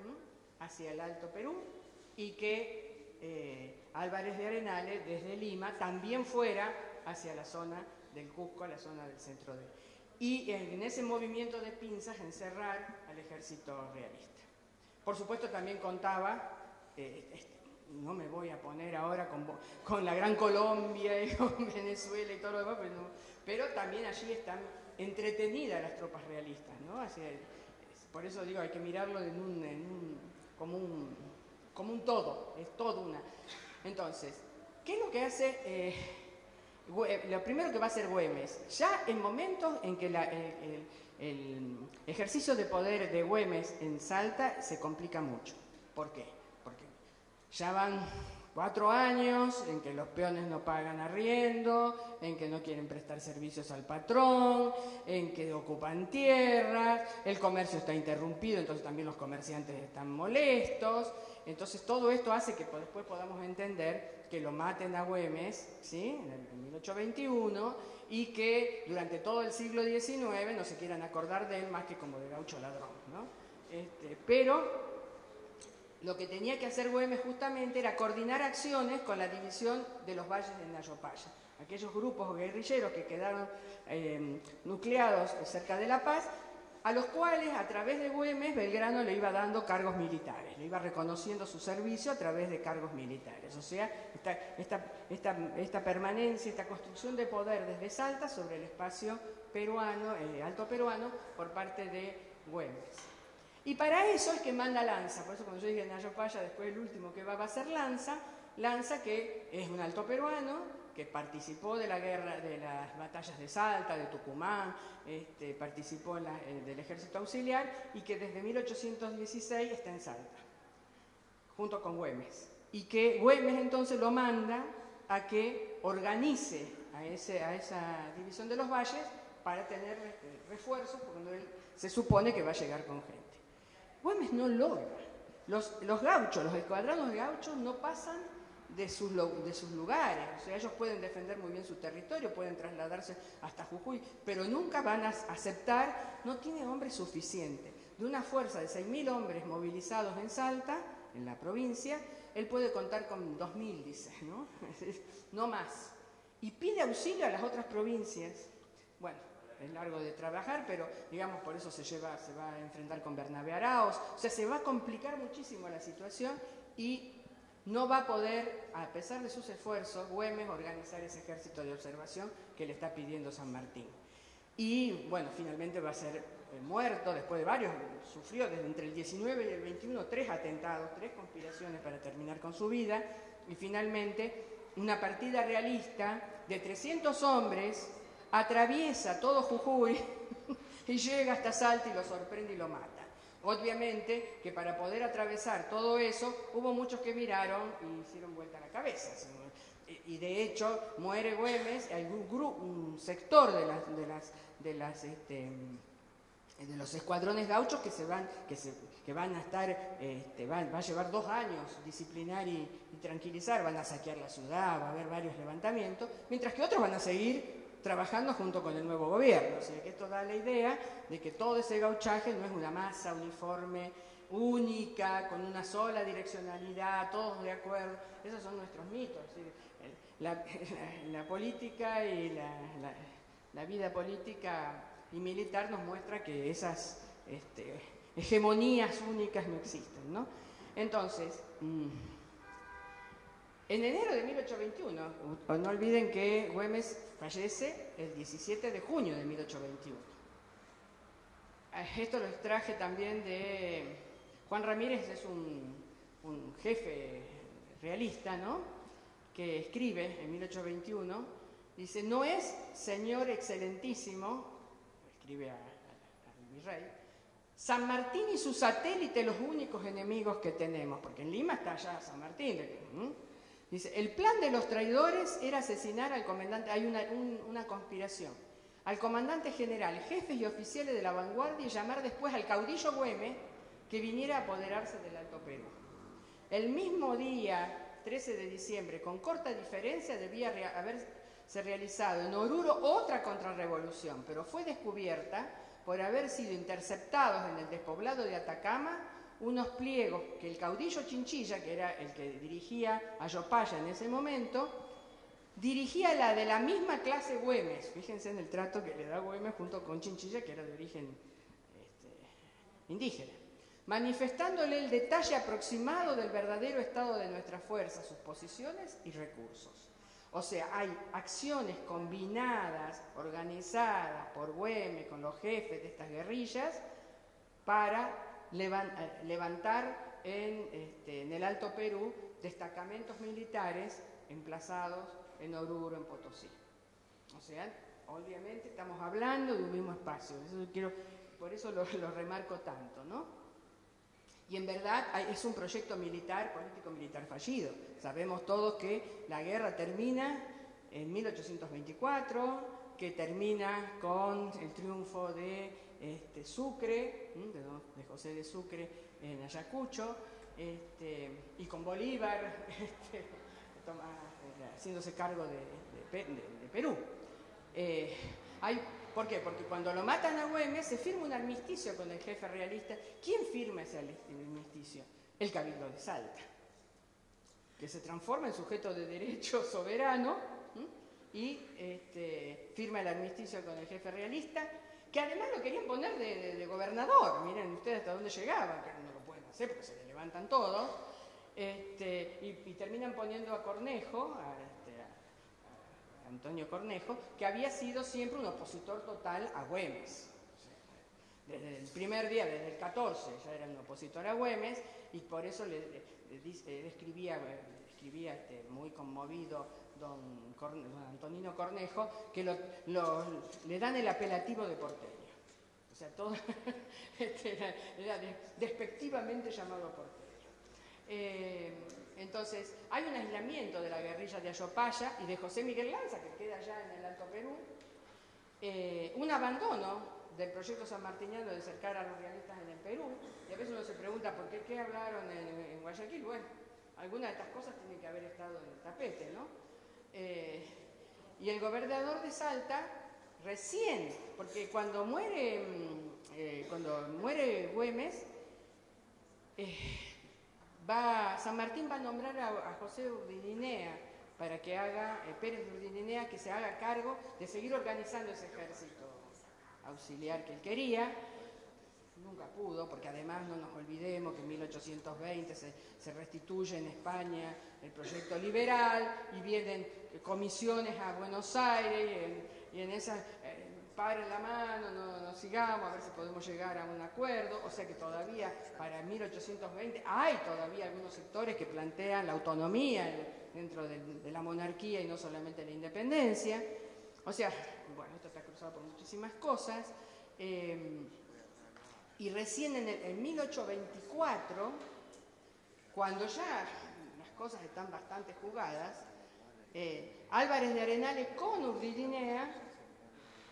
¿m? hacia el Alto Perú y que eh, Álvarez de Arenales, desde Lima, también fuera hacia la zona del Cusco, la zona del centro de... Y en ese movimiento de pinzas encerrar al ejército realista. Por supuesto también contaba, eh, este, no me voy a poner ahora con, con la Gran Colombia y con Venezuela y todo lo demás, pero, no, pero también allí están entretenidas las tropas realistas, ¿no? Así, por eso digo, hay que mirarlo en un, en un, como, un, como un todo, es todo una. Entonces, ¿qué es lo que hace? Eh, lo primero que va a hacer Güemes, ya en momentos en que la, el, el, el ejercicio de poder de Güemes en Salta se complica mucho. ¿Por qué? Porque ya van cuatro años en que los peones no pagan arriendo, en que no quieren prestar servicios al patrón, en que ocupan tierras, el comercio está interrumpido, entonces también los comerciantes están molestos. Entonces todo esto hace que después podamos entender que lo maten a Güemes, ¿sí? En mil ochocientos veintiuno, y que durante todo el siglo diecinueve no se quieran acordar de él más que como de gaucho ladrón, ¿no? Este, pero lo que tenía que hacer Güemes justamente era coordinar acciones con la división de los valles de Nayopaya, aquellos grupos guerrilleros que quedaron eh, nucleados cerca de La Paz, a los cuales, a través de Güemes, Belgrano le iba dando cargos militares, le iba reconociendo su servicio a través de cargos militares. O sea, esta, esta, esta, esta permanencia, esta construcción de poder desde Salta sobre el espacio peruano, eh, alto peruano, por parte de Güemes. Y para eso es que manda Lanza, por eso cuando yo dije Nayopaya, después el último que va, va a ser Lanza, Lanza que es un alto peruano, que participó de la guerra, de las batallas de Salta, de Tucumán, este, participó en la, eh, del ejército auxiliar y que desde mil ochocientos dieciséis está en Salta, junto con Güemes. Y que Güemes entonces lo manda a que organice a, ese, a esa división de los valles para tener eh, refuerzos, porque él se supone que va a llegar con gente. Güemes no logra. Los, los gauchos, los escuadrones de gauchos no pasan De sus, de sus lugares, o sea, ellos pueden defender muy bien su territorio, pueden trasladarse hasta Jujuy, pero nunca van a aceptar, no tiene hombres suficientes. De una fuerza de seis mil hombres movilizados en Salta, en la provincia, él puede contar con dos mil, dice, ¿no? No más. Y pide auxilio a las otras provincias. Bueno, es largo de trabajar, pero digamos por eso se, lleva, se va a enfrentar con Bernabé Araoz, o sea, se va a complicar muchísimo la situación y no va a poder, a pesar de sus esfuerzos, Güemes organizar ese ejército de observación que le está pidiendo San Martín. Y, bueno, finalmente va a ser eh, muerto, después de varios, sufrió desde entre el diecinueve y el veintiuno tres atentados, tres conspiraciones para terminar con su vida, y finalmente una partida realista de trescientos hombres atraviesa todo Jujuy y llega hasta Salta y lo sorprende y lo mata. Obviamente que para poder atravesar todo eso, hubo muchos que miraron y hicieron vuelta a la cabeza. Y de hecho, muere Güemes, hay un, grupo, un sector de las, de las, de las, este, de los escuadrones gauchos que se van, que se, que van a estar, este, van, va a llevar dos años disciplinar y, y tranquilizar, van a saquear la ciudad, va a haber varios levantamientos, mientras que otros van a seguir trabajando junto con el nuevo gobierno. O sea que esto da la idea de que todo ese gauchaje no es una masa uniforme, única, con una sola direccionalidad, todos de acuerdo. Esos son nuestros mitos. ¿Sí? La, la, la política y la, la, la vida política y militar nos muestra que esas este, hegemonías únicas no existen, ¿no? Entonces, mmm, en enero de mil ochocientos veintiuno, no olviden que Güemes fallece el diecisiete de junio de mil ochocientos veintiuno. Esto lo extraje también de Juan Ramírez, es un, un jefe realista, ¿no?, que escribe en mil ochocientos veintiuno, dice: no es, señor excelentísimo, escribe a, a, al virrey, San Martín y su satélite los únicos enemigos que tenemos, porque en Lima está ya San Martín. ¿eh? Dice: el plan de los traidores era asesinar al comandante, hay una, un, una conspiración, al comandante general, jefes y oficiales de la vanguardia, y llamar después al caudillo Güemes que viniera a apoderarse del Alto Perú. El mismo día, trece de diciembre, con corta diferencia, debía rea- haberse realizado en Oruro otra contrarrevolución, pero fue descubierta por haber sido interceptados en el despoblado de Atacama unos pliegos que el caudillo Chinchilla, que era el que dirigía a Yopaya en ese momento, dirigía la de la misma clase Güemes. Fíjense en el trato que le da Güemes junto con Chinchilla, que era de origen este, indígena, manifestándole el detalle aproximado del verdadero estado de nuestras fuerzas, sus posiciones y recursos. O sea, hay acciones combinadas, organizadas por Güemes con los jefes de estas guerrillas para levantar en, este, en el Alto Perú destacamentos militares emplazados en Oruro, en Potosí. O sea, obviamente estamos hablando de un mismo espacio, eso quiero, por eso lo, lo remarco tanto, ¿no? Y en verdad es un proyecto militar, político-militar fallido. Sabemos todos que la guerra termina en mil ochocientos veinticuatro, que termina con el triunfo de Este, Sucre, de, de José de Sucre en Ayacucho, este, y con Bolívar este, toma, haciéndose cargo de, de, de, de Perú. Eh, hay, ¿Por qué? Porque cuando lo matan a Güemes se firma un armisticio con el jefe realista. ¿Quién firma ese armisticio? El Cabildo de Salta, que se transforma en sujeto de derecho soberano, ¿m? y este, firma el armisticio con el jefe realista, que además lo querían poner de, de, de gobernador. Miren ustedes hasta dónde llegaban, que no lo pueden hacer porque se le levantan todos, este, y, y terminan poniendo a Cornejo, a, este, a, a Antonio Cornejo, que había sido siempre un opositor total a Güemes. O sea, desde el primer día, desde el catorce, ya era un opositor a Güemes, y por eso le, le, le, le escribía, le escribía este, muy conmovido Don, Corne, don Antonino Cornejo, que lo, lo, le dan el apelativo de porteño. O sea, todo este, era, era despectivamente llamado porteño. Eh, entonces, hay un aislamiento de la guerrilla de Ayopaya y de José Miguel Lanza, que queda allá en el Alto Perú, eh, un abandono del proyecto sanmartiniano de cercar a los realistas en el Perú, y a veces uno se pregunta por qué, qué hablaron en, en Guayaquil. Bueno, algunas de estas cosas tienen que haber estado en el tapete, ¿no? Eh, y el gobernador de Salta recién, porque cuando muere eh, cuando muere Güemes, eh, va, San Martín va a nombrar a, a José Urdininea para que haga, eh, Pérez de Urdininea, que se haga cargo de seguir organizando ese ejército auxiliar que él quería. Nunca pudo, porque además no nos olvidemos que en mil ochocientos veinte se, se restituye en España el proyecto liberal y vienen comisiones a Buenos Aires y en, y en esas eh, paren la mano, no, no sigamos, a ver si podemos llegar a un acuerdo. O sea que todavía para mil ochocientos veinte hay todavía algunos sectores que plantean la autonomía dentro de, de la monarquía y no solamente la independencia. O sea, bueno, esto está cruzado por muchísimas cosas. Eh, Y recién en, el, en mil ochocientos veinticuatro, cuando ya las cosas están bastante jugadas, eh, Álvarez de Arenales con Urdininea, que, que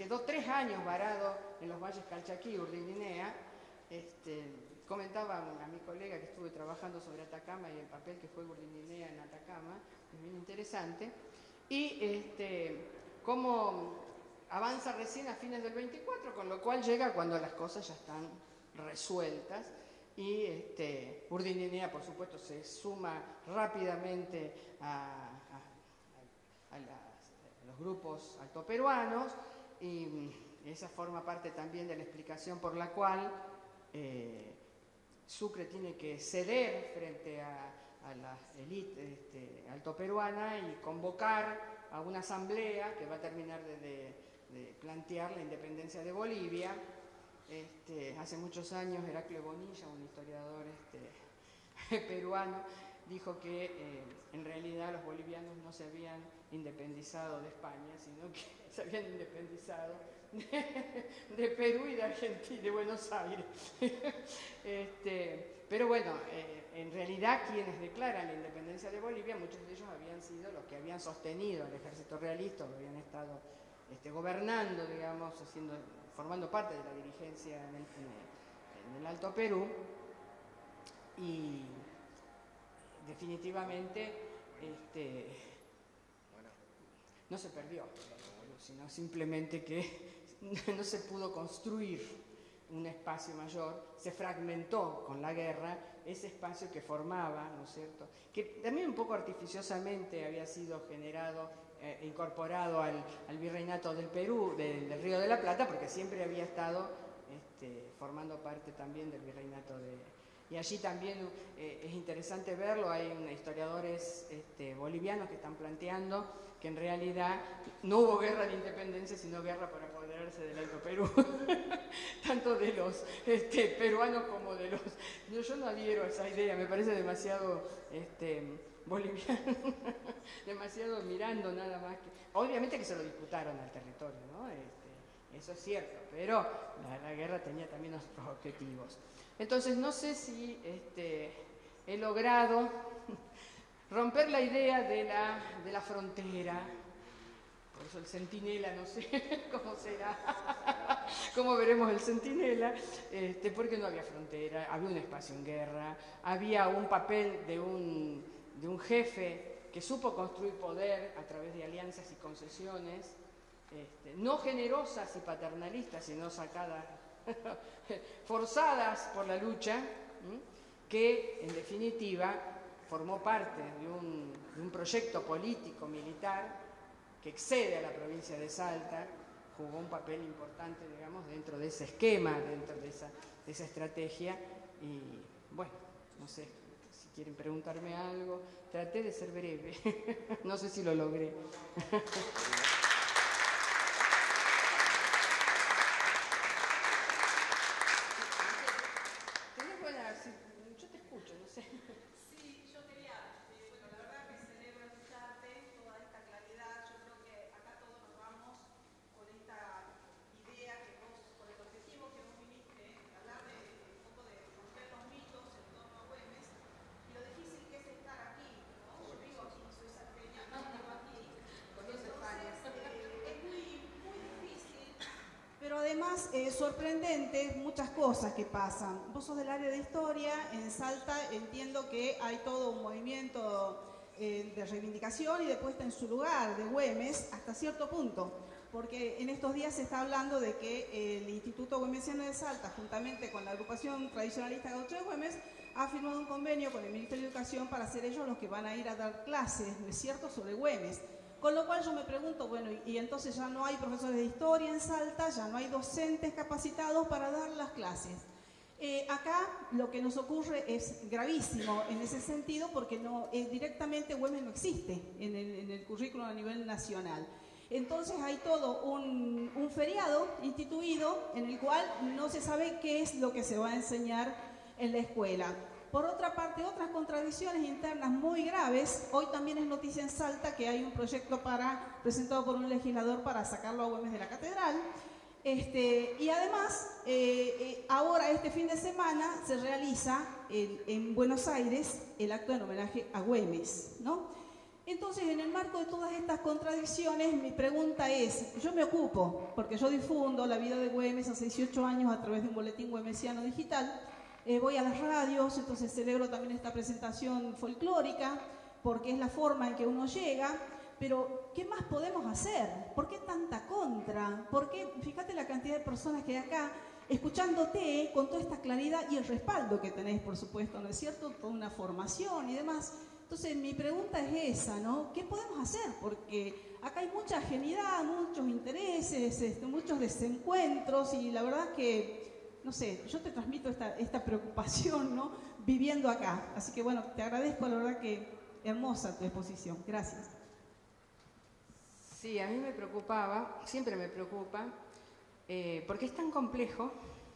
quedó tres años varado en los valles Calchaquí, Urdinginea. Este, comentaba a mi colega que estuve trabajando sobre Atacama y el papel que fue Urdinginea en Atacama, es bien interesante, y este, cómo avanza recién a fines del veinticuatro, con lo cual llega cuando las cosas ya están resueltas, y este, Urdinginea, por supuesto, se suma rápidamente a, a, a, las, a los grupos altoperuanos, y esa forma parte también de la explicación por la cual eh, Sucre tiene que ceder frente a, a la élite este, altoperuana y convocar a una asamblea que va a terminar de, de, de plantear la independencia de Bolivia. Este, hace muchos años Heraclio Bonilla, un historiador este, peruano, dijo que eh, en realidad los bolivianos no se habían independizado de España, sino que se habían independizado de, de Perú y de Argentina, de Buenos Aires. Este, pero bueno, eh, en realidad quienes declaran la independencia de Bolivia, muchos de ellos habían sido los que habían sostenido al ejército realista, lo habían estado este, gobernando, digamos, haciendo, formando parte de la dirigencia en el, en el Alto Perú, y definitivamente este, no se perdió, sino simplemente que no se pudo construir un espacio mayor, se fragmentó con la guerra ese espacio que formaba, ¿no es cierto?, que también un poco artificiosamente había sido generado, eh, incorporado al, al virreinato del Perú, de, del Río de la Plata, porque siempre había estado este, formando parte también del virreinato de... Y allí también eh, es interesante verlo, hay historiadores este, bolivianos que están planteando que en realidad no hubo guerra de independencia, sino guerra por apoderarse del Alto Perú, tanto de los este, peruanos como de los... Yo, yo no adhiero a esa idea, me parece demasiado este, boliviano, demasiado mirando nada más que... Obviamente que se lo disputaron al territorio, ¿no? Este, eso es cierto, pero la, la guerra tenía también otros objetivos. Entonces no sé si este, he logrado romper la idea de la, de la frontera, por eso el centinela, no sé cómo será, cómo veremos el centinela, este, porque no había frontera, había un espacio en guerra, había un papel de un, de un jefe que supo construir poder a través de alianzas y concesiones, este, no generosas y paternalistas, sino sacadas, forzadas por la lucha, ¿m? que en definitiva formó parte de un, de un proyecto político militar que excede a la provincia de Salta, jugó un papel importante, digamos, dentro de ese esquema, dentro de esa, de esa estrategia. Y bueno, no sé si quieren preguntarme algo, traté de ser breve, no sé si lo logré. Además, es sorprendente muchas cosas que pasan. Vos sos del área de historia, en Salta entiendo que hay todo un movimiento eh, de reivindicación y de puesta en su lugar de Güemes hasta cierto punto, porque en estos días se está hablando de que el Instituto Güemesiano de Salta, juntamente con la agrupación tradicionalista Gaucho de Güemes, ha firmado un convenio con el Ministerio de Educación para ser ellos los que van a ir a dar clases, ¿no es cierto?, sobre Güemes. Con lo cual yo me pregunto, bueno, y, y entonces ya no hay profesores de historia en Salta, ya no hay docentes capacitados para dar las clases. Eh, acá lo que nos ocurre es gravísimo en ese sentido porque no, eh, directamente Güemes no existe en el, en el currículum a nivel nacional. Entonces hay todo un, un feriado instituido en el cual no se sabe qué es lo que se va a enseñar en la escuela. Por otra parte, otras contradicciones internas muy graves. Hoy también es noticia en Salta que hay un proyecto para, presentado por un legislador para sacarlo a Güemes de la catedral. Este, y además, eh, eh, ahora este fin de semana se realiza en, en Buenos Aires el acto en homenaje a Güemes, ¿no? Entonces, en el marco de todas estas contradicciones, mi pregunta es, yo me ocupo, porque yo difundo la vida de Güemes hace dieciocho años a través de un boletín güemesiano digital, eh, voy a las radios, entonces celebro también esta presentación folclórica, porque es la forma en que uno llega, pero ¿qué más podemos hacer? ¿Por qué tanta contra? ¿Por qué, fíjate la cantidad de personas que hay acá, escuchándote con toda esta claridad y el respaldo que tenés, por supuesto, ¿no es cierto? Toda una formación y demás. Entonces, mi pregunta es esa, ¿no? ¿Qué podemos hacer? Porque acá hay mucha ajenidad, muchos intereses, este, muchos desencuentros y la verdad que, no sé, yo te transmito esta, esta preocupación, ¿no? Viviendo acá. Así que, bueno, te agradezco, la verdad que hermosa tu exposición. Gracias. Sí, a mí me preocupaba, siempre me preocupa, eh, porque es tan complejo,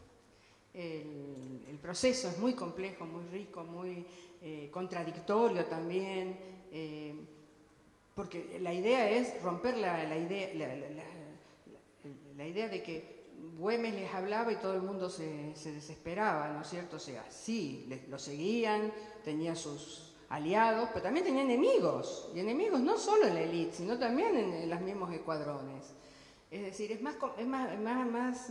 el, el proceso es muy complejo, muy rico, muy eh, contradictorio también, eh, porque la idea es romper la, la, idea, la, la, la, la idea de que Güemes les hablaba y todo el mundo se, se desesperaba, ¿no es cierto? O sea, sí, les, lo seguían, tenía sus aliados, pero también tenía enemigos, y enemigos no solo en la élite, sino también en, en los mismos escuadrones. Es decir, es más, es más, más, más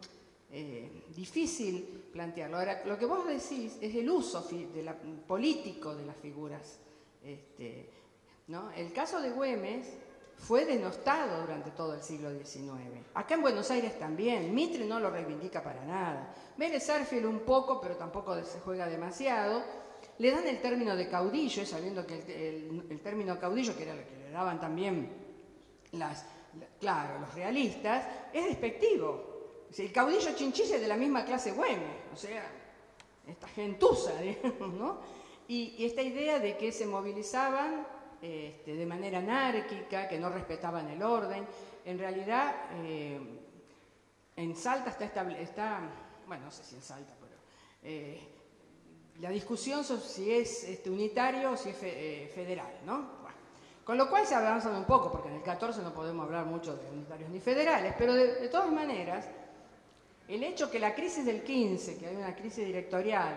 eh, difícil plantearlo. Ahora, lo que vos decís es el uso de la, político de las figuras. Este, ¿no? El caso de Güemes fue denostado durante todo el siglo diecinueve. Acá en Buenos Aires también. Mitre no lo reivindica para nada. Vélez Sarsfield un poco, pero tampoco se juega demasiado. Le dan el término de caudillo, sabiendo que el, el, el término caudillo, que era lo que le daban también las, la, claro, los realistas, es despectivo. O sea, el caudillo chinchilla es de la misma clase Güemes, o sea, esta gentuza, digamos, ¿no? Y, y esta idea de que se movilizaban este, de manera anárquica, que no respetaban el orden, en realidad eh, en Salta está, estable, está, bueno, no sé si en Salta, pero... Eh, la discusión sobre si es este, unitario o si es fe, eh, federal, ¿no? Bueno, con lo cual se avanzan un poco, porque en el catorce no podemos hablar mucho de unitarios ni federales, pero de, de todas maneras, el hecho que la crisis del quince, que hay una crisis directorial,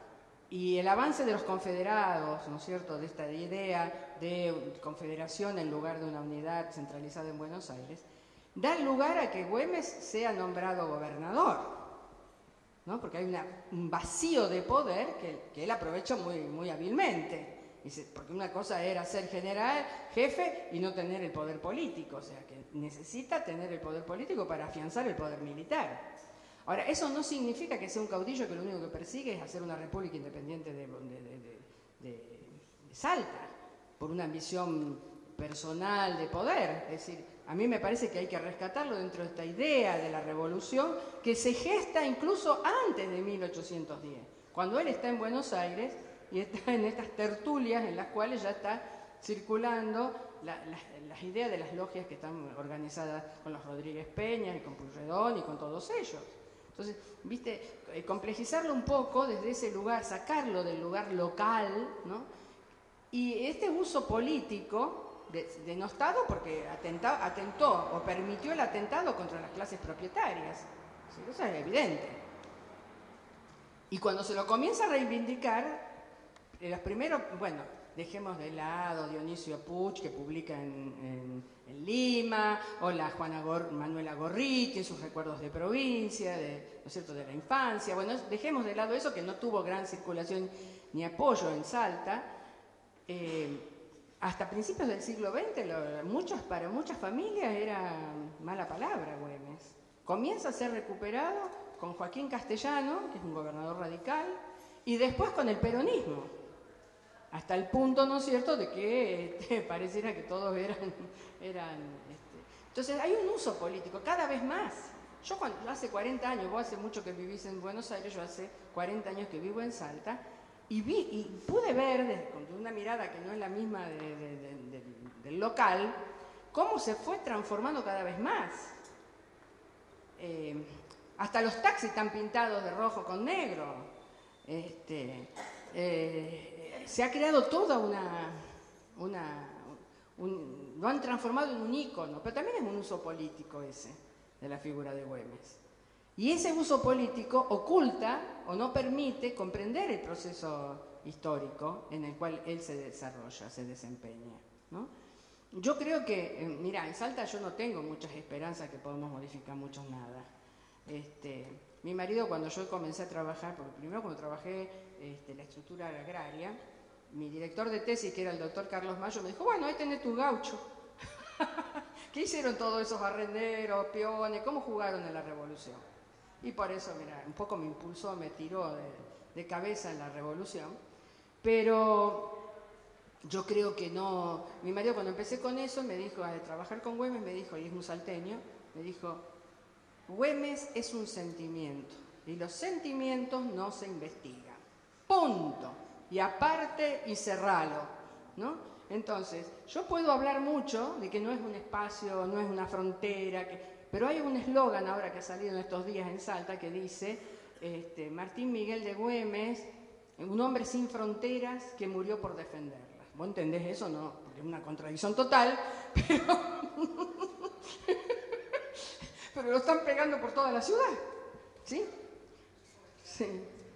y el avance de los confederados, ¿no es cierto?, de esta idea de confederación en lugar de una unidad centralizada en Buenos Aires, da lugar a que Güemes sea nombrado gobernador, ¿no? Porque hay una, un vacío de poder que, que él aprovecha muy, muy hábilmente. Dice, porque una cosa era ser general, jefe y no tener el poder político. O sea, que necesita tener el poder político para afianzar el poder militar. Ahora, eso no significa que sea un caudillo que lo único que persigue es hacer una república independiente de, de, de, de, de, de Salta, por una ambición personal de poder. Es decir, a mí me parece que hay que rescatarlo dentro de esta idea de la revolución que se gesta incluso antes de mil ochocientos diez, cuando él está en Buenos Aires y está en estas tertulias en las cuales ya está circulando la, la, las ideas de las logias que están organizadas con los Rodríguez Peña y con Pueyrredón y con todos ellos. Entonces, viste, eh, complejizarlo un poco desde ese lugar, sacarlo del lugar local, ¿no? Y este uso político denostado porque atentó, atentó o permitió el atentado contra las clases propietarias. ¿Sí? Eso es evidente. Y cuando se lo comienza a reivindicar, eh, los primeros, bueno, dejemos de lado Dionisio Puig, que publica en, en, en Lima, o la Juana Gor, Manuela Gorriti en sus recuerdos de provincia, de, ¿no es cierto?, de la infancia. Bueno, dejemos de lado eso, que no tuvo gran circulación ni apoyo en Salta. Eh, Hasta principios del siglo veinte, lo, muchos, para muchas familias era mala palabra Güemes. Comienza a ser recuperado con Joaquín Castellano, que es un gobernador radical, y después con el peronismo. Hasta el punto, ¿no es cierto?, de que este, pareciera que todos eran... eran este. Entonces hay un uso político, cada vez más. Yo, cuando, yo hace cuarenta años, vos hace mucho que vivís en Buenos Aires, yo hace cuarenta años que vivo en Salta, Y, vi, y pude ver, desde, con una mirada que no es la misma de, de, de, de, del local, cómo se fue transformando cada vez más. Eh, hasta los taxis están pintados de rojo con negro. Este, eh, se ha creado toda una... una un, lo han transformado en un ícono, pero también es un uso político ese, de la figura de Güemes. Y ese uso político oculta o no permite comprender el proceso histórico en el cual él se desarrolla, se desempeña. ¿no? Yo creo que, eh, mira, en Salta yo no tengo muchas esperanzas que podemos modificar mucho nada. Este, mi marido, cuando yo comencé a trabajar, porque primero cuando trabajé este, la estructura agraria, mi director de tesis, que era el doctor Carlos Mayo, me dijo, bueno, ahí tenés tu gaucho. ¿Qué hicieron todos esos arrenderos, peones? ¿Cómo jugaron en la revolución? Y por eso, mira, un poco me impulsó, me tiró de, de cabeza en la revolución. Pero yo creo que no... Mi marido, cuando empecé con eso, me dijo, a trabajar con Güemes, me dijo, y es un salteño, me dijo, Güemes es un sentimiento, y los sentimientos no se investigan. Punto. Y aparte, y cerralo, ¿no? Entonces, yo puedo hablar mucho de que no es un espacio, no es una frontera, que, pero hay un eslogan ahora que ha salido en estos días en Salta que dice, este, Martín Miguel de Güemes, un hombre sin fronteras que murió por defenderlas. ¿Vos entendés eso? No, porque es una contradicción total, pero, pero lo están pegando por toda la ciudad, ¿sí? Sí.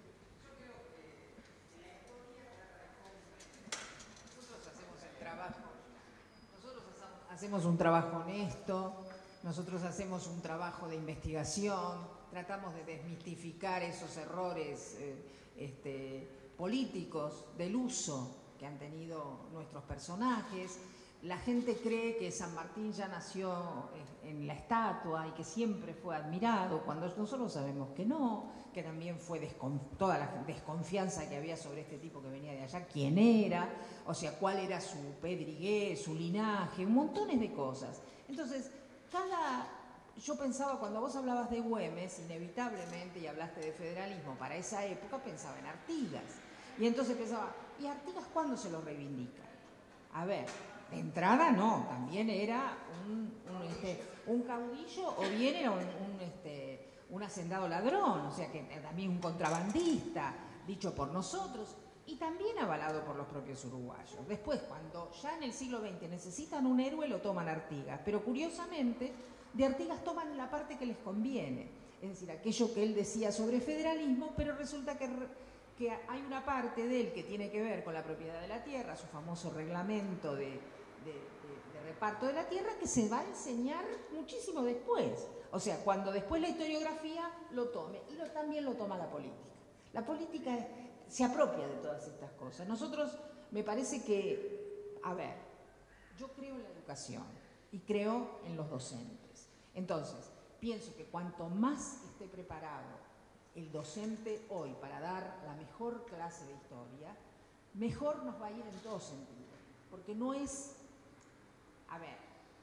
Hacemos un trabajo honesto, nosotros hacemos un trabajo de investigación, tratamos de desmistificar esos errores eh, este, políticos del uso que han tenido nuestros personajes. La gente cree que San Martín ya nació en la estatua y que siempre fue admirado, cuando nosotros sabemos que no, que también fue descon toda la desconfianza que había sobre este tipo que venía de allá, quién era, o sea, cuál era su pedrigué, su linaje, un montones de cosas. Entonces, cada... yo pensaba, cuando vos hablabas de Güemes, inevitablemente, y hablaste de federalismo, para esa época pensaba en Artigas. Y entonces pensaba, ¿y Artigas cuándo se lo reivindica? A ver, de entrada no, también era un, un, este, un caudillo o bien era un, un, este, un hacendado ladrón, o sea que también un contrabandista, dicho por nosotros, y también avalado por los propios uruguayos. Después, cuando ya en el siglo veinte necesitan un héroe, lo toman Artigas, pero curiosamente de Artigas toman la parte que les conviene, es decir, aquello que él decía sobre federalismo, pero resulta que... que hay una parte de él que tiene que ver con la propiedad de la tierra, su famoso reglamento de, de, de, de reparto de la tierra, que se va a enseñar muchísimo después. O sea, cuando después la historiografía lo tome, y lo, también lo toma la política. La política se apropia de todas estas cosas. Nosotros, me parece que, a ver, yo creo en la educación y creo en los docentes. Entonces, pienso que cuanto más esté preparado el docente hoy para dar la mejor clase de historia, mejor nos va a ir en todo sentido. Porque no es, a ver,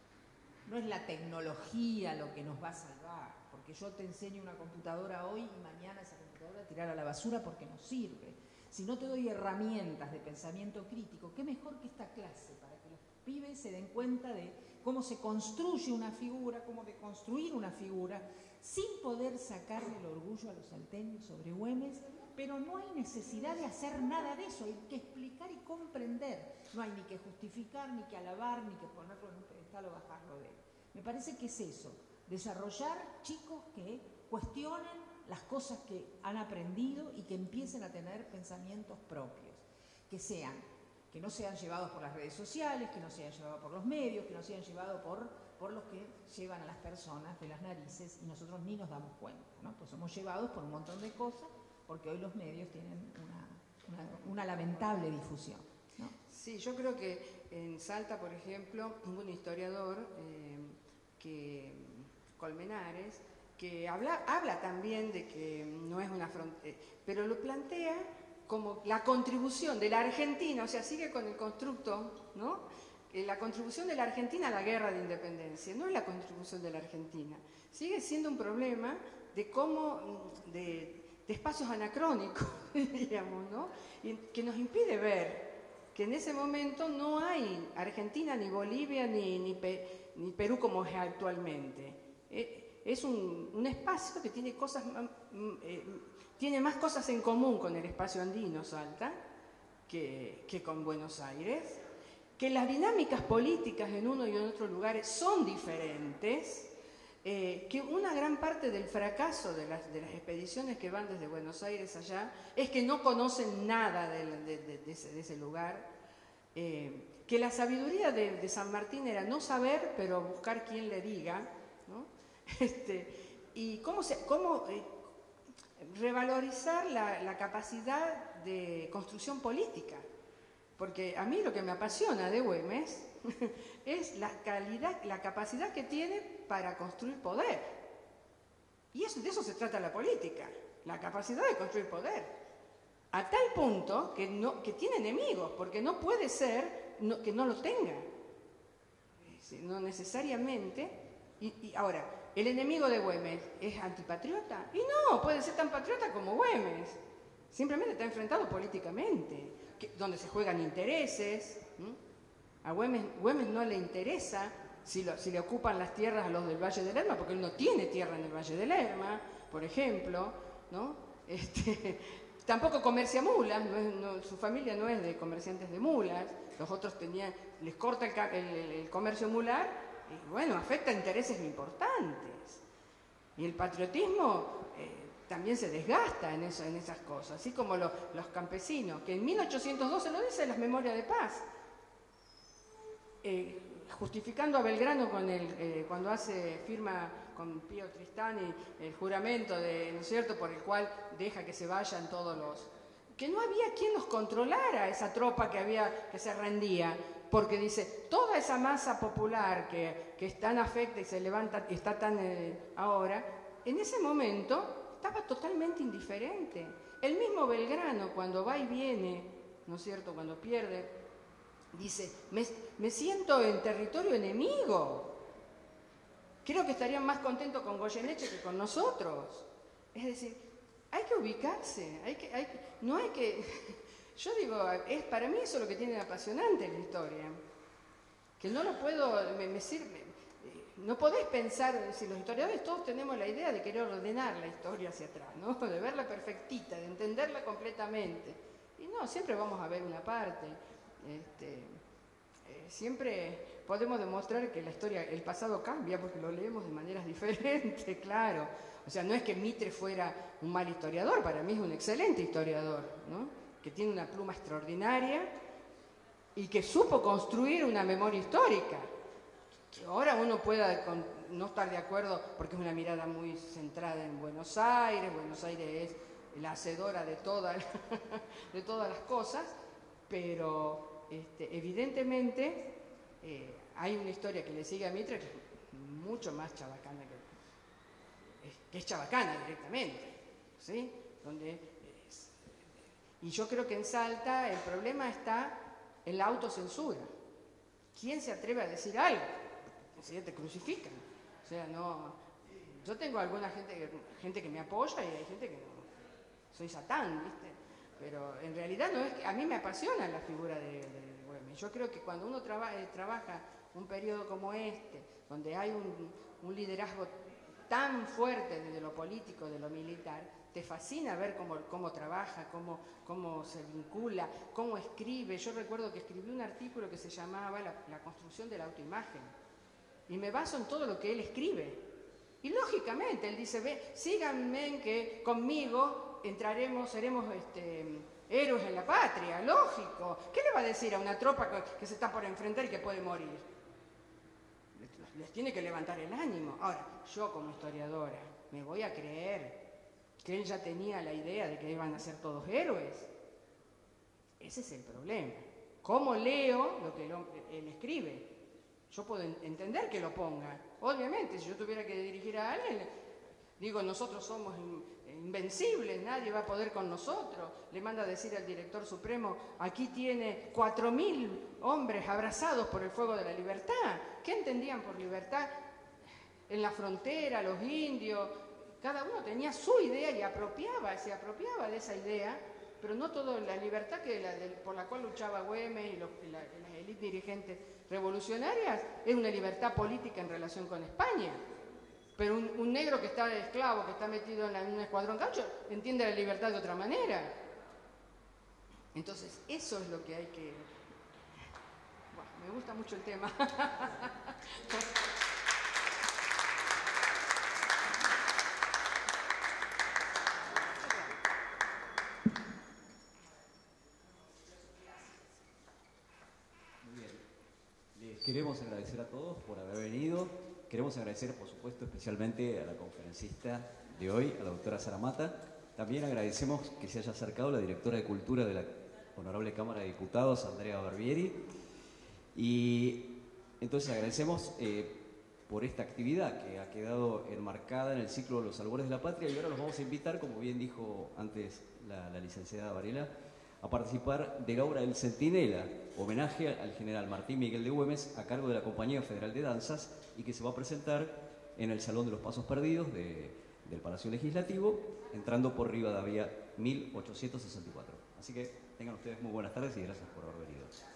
no es la tecnología lo que nos va a salvar. Porque yo te enseño una computadora hoy y mañana esa computadora tirar a la basura porque no sirve. Si no te doy herramientas de pensamiento crítico, qué mejor que esta clase para que los pibes se den cuenta de cómo se construye una figura, cómo de construir una figura, sin poder sacarle el orgullo a los salteños sobre Güemes, pero no hay necesidad de hacer nada de eso, hay que explicar y comprender. No hay ni que justificar, ni que alabar, ni que ponerlo en un pedestal o bajarlo de él. Me parece que es eso, desarrollar chicos que cuestionen las cosas que han aprendido y que empiecen a tener pensamientos propios, que sean, que no sean llevados por las redes sociales, que no sean llevados por los medios, que no sean llevados por... por los que llevan a las personas de las narices y nosotros ni nos damos cuenta, ¿no? Pues somos llevados por un montón de cosas porque hoy los medios tienen una, una, una lamentable difusión, ¿no? Sí, yo creo que en Salta, por ejemplo, hubo un historiador, eh, que, Colmenares, que habla, habla también de que no es una frontera, pero lo plantea como la contribución de la Argentina, o sea, sigue con el constructo, ¿no? La contribución de la Argentina a la guerra de independencia, no es la contribución de la Argentina, sigue siendo un problema de cómo, de, de espacios anacrónicos, digamos, ¿no? Y que nos impide ver que en ese momento no hay Argentina, ni Bolivia, ni, ni, Pe, ni Perú como es actualmente. Eh, es un, un espacio que tiene cosas, eh, tiene más cosas en común con el espacio andino, Salta, que, que con Buenos Aires, que las dinámicas políticas en uno y en otro lugar son diferentes, eh, que una gran parte del fracaso de las, de las expediciones que van desde Buenos Aires allá es que no conocen nada de, de, de, de, ese, de ese lugar, eh, que la sabiduría de, de San Martín era no saber, pero buscar quien le diga, ¿no? Este, y cómo, se, cómo eh, revalorizar la, la capacidad de construcción política. Porque a mí lo que me apasiona de Güemes es la calidad, la capacidad que tiene para construir poder. Y eso, de eso se trata la política, la capacidad de construir poder. A tal punto que, no, que tiene enemigos, porque no puede ser no, que no lo tenga. No necesariamente. Y, y ahora, ¿el enemigo de Güemes es antipatriota? Y no, puede ser tan patriota como Güemes. Simplemente está enfrentado políticamente, que, donde se juegan intereses. ¿Mm? A Güemes, Güemes no le interesa si, lo, si le ocupan las tierras a los del Valle del Lerma, porque él no tiene tierra en el Valle del Lerma, por ejemplo, ¿no? Este, tampoco comercia mulas, no es, no, su familia no es de comerciantes de mulas, los otros tenían, les corta el, el, el comercio mular y bueno, afecta intereses importantes. Y el patriotismo eh, también se desgasta en, eso, en esas cosas, así como lo, los campesinos, que en mil ochocientos doce lo dice las Memorias de Paz, eh, justificando a Belgrano con el, eh, cuando hace firma con Pío Tristani el juramento, de, ¿no es cierto?, por el cual deja que se vayan todos los... que no había quien los controlara, esa tropa que, había, que se rendía, porque dice, toda esa masa popular que, que es tan afecta y se levanta, está tan eh, ahora, en ese momento estaba totalmente indiferente. El mismo Belgrano, cuando va y viene, ¿no es cierto?, cuando pierde, dice, me, me siento en territorio enemigo. Creo que estarían más contentos con Goyeneche que con nosotros. Es decir, hay que ubicarse, hay que, hay, no hay que... Yo digo, es, para mí eso es lo que tiene de apasionante la historia. Que no lo puedo... Me, me sirve, no podés pensar, si los historiadores todos tenemos la idea de querer ordenar la historia hacia atrás, ¿no? De verla perfectita, de entenderla completamente. Y no, siempre vamos a ver una parte. Este, eh, siempre podemos demostrar que la historia, el pasado cambia porque lo leemos de maneras diferentes, claro. O sea, no es que Mitre fuera un mal historiador, para mí es un excelente historiador, ¿no? Que tiene una pluma extraordinaria y que supo construir una memoria histórica. Que ahora uno pueda con, no estar de acuerdo porque es una mirada muy centrada en Buenos Aires, Buenos Aires es la hacedora de, toda, de todas las cosas, pero este, evidentemente eh, hay una historia que le sigue a Mitre que es mucho más chabacana que, que es chabacana directamente, ¿sí? Donde es, y yo creo que en Salta el problema está en la autocensura. ¿Quién se atreve a decir algo? Si te crucifican. O sea, no. Yo tengo alguna gente que, gente que me apoya y hay gente que no. Soy Satán, ¿viste? Pero en realidad no es que, a mí me apasiona la figura de, de Güemes. Yo creo que cuando uno traba, eh, trabaja un periodo como este, donde hay un, un liderazgo tan fuerte desde lo político, de lo militar, te fascina ver cómo, cómo trabaja, cómo, cómo se vincula, cómo escribe. Yo recuerdo que escribí un artículo que se llamaba La, la construcción de la autoimagen. Y me baso en todo lo que él escribe. Y lógicamente, él dice, ve, síganme que conmigo entraremos, seremos este, héroes en la patria, lógico. ¿Qué le va a decir a una tropa que, que se está por enfrentar y que puede morir? Les, les tiene que levantar el ánimo. Ahora, yo como historiadora, ¿me voy a creer que él ya tenía la idea de que iban a ser todos héroes? Ese es el problema. ¿Cómo leo lo que él, él escribe? Yo puedo entender que lo ponga. Obviamente, si yo tuviera que dirigir a alguien, digo, nosotros somos invencibles, nadie va a poder con nosotros. Le manda a decir al director supremo, aquí tiene cuatro mil hombres abrazados por el fuego de la libertad. ¿Qué entendían por libertad? En la frontera, los indios, cada uno tenía su idea y apropiaba, se apropiaba de esa idea, pero no toda la libertad que la, de, por la cual luchaba Güemes y, los, y la, las élites dirigentes revolucionarias es una libertad política en relación con España. Pero un, un negro que está de esclavo, que está metido en, la, en un escuadrón gaucho, entiende la libertad de otra manera. Entonces, eso es lo que hay que... Bueno, me gusta mucho el tema. Muy bien. agradecer a todos por haber venido. Queremos agradecer, por supuesto, especialmente a la conferencista de hoy, a la doctora Sara Mata. También agradecemos que se haya acercado la directora de Cultura de la Honorable Cámara de Diputados, Andrea Barbieri. Y entonces agradecemos eh, por esta actividad que ha quedado enmarcada en el ciclo de los Albores de la Patria, y ahora los vamos a invitar, como bien dijo antes la, la licenciada Varela, a participar de la obra del Centinela, homenaje al general Martín Miguel de Güemes, a cargo de la Compañía Federal de Danzas, y que se va a presentar en el Salón de los Pasos Perdidos de, del Palacio Legislativo, entrando por Rivadavia mil ochocientos sesenta y cuatro. Así que tengan ustedes muy buenas tardes y gracias por haber venido.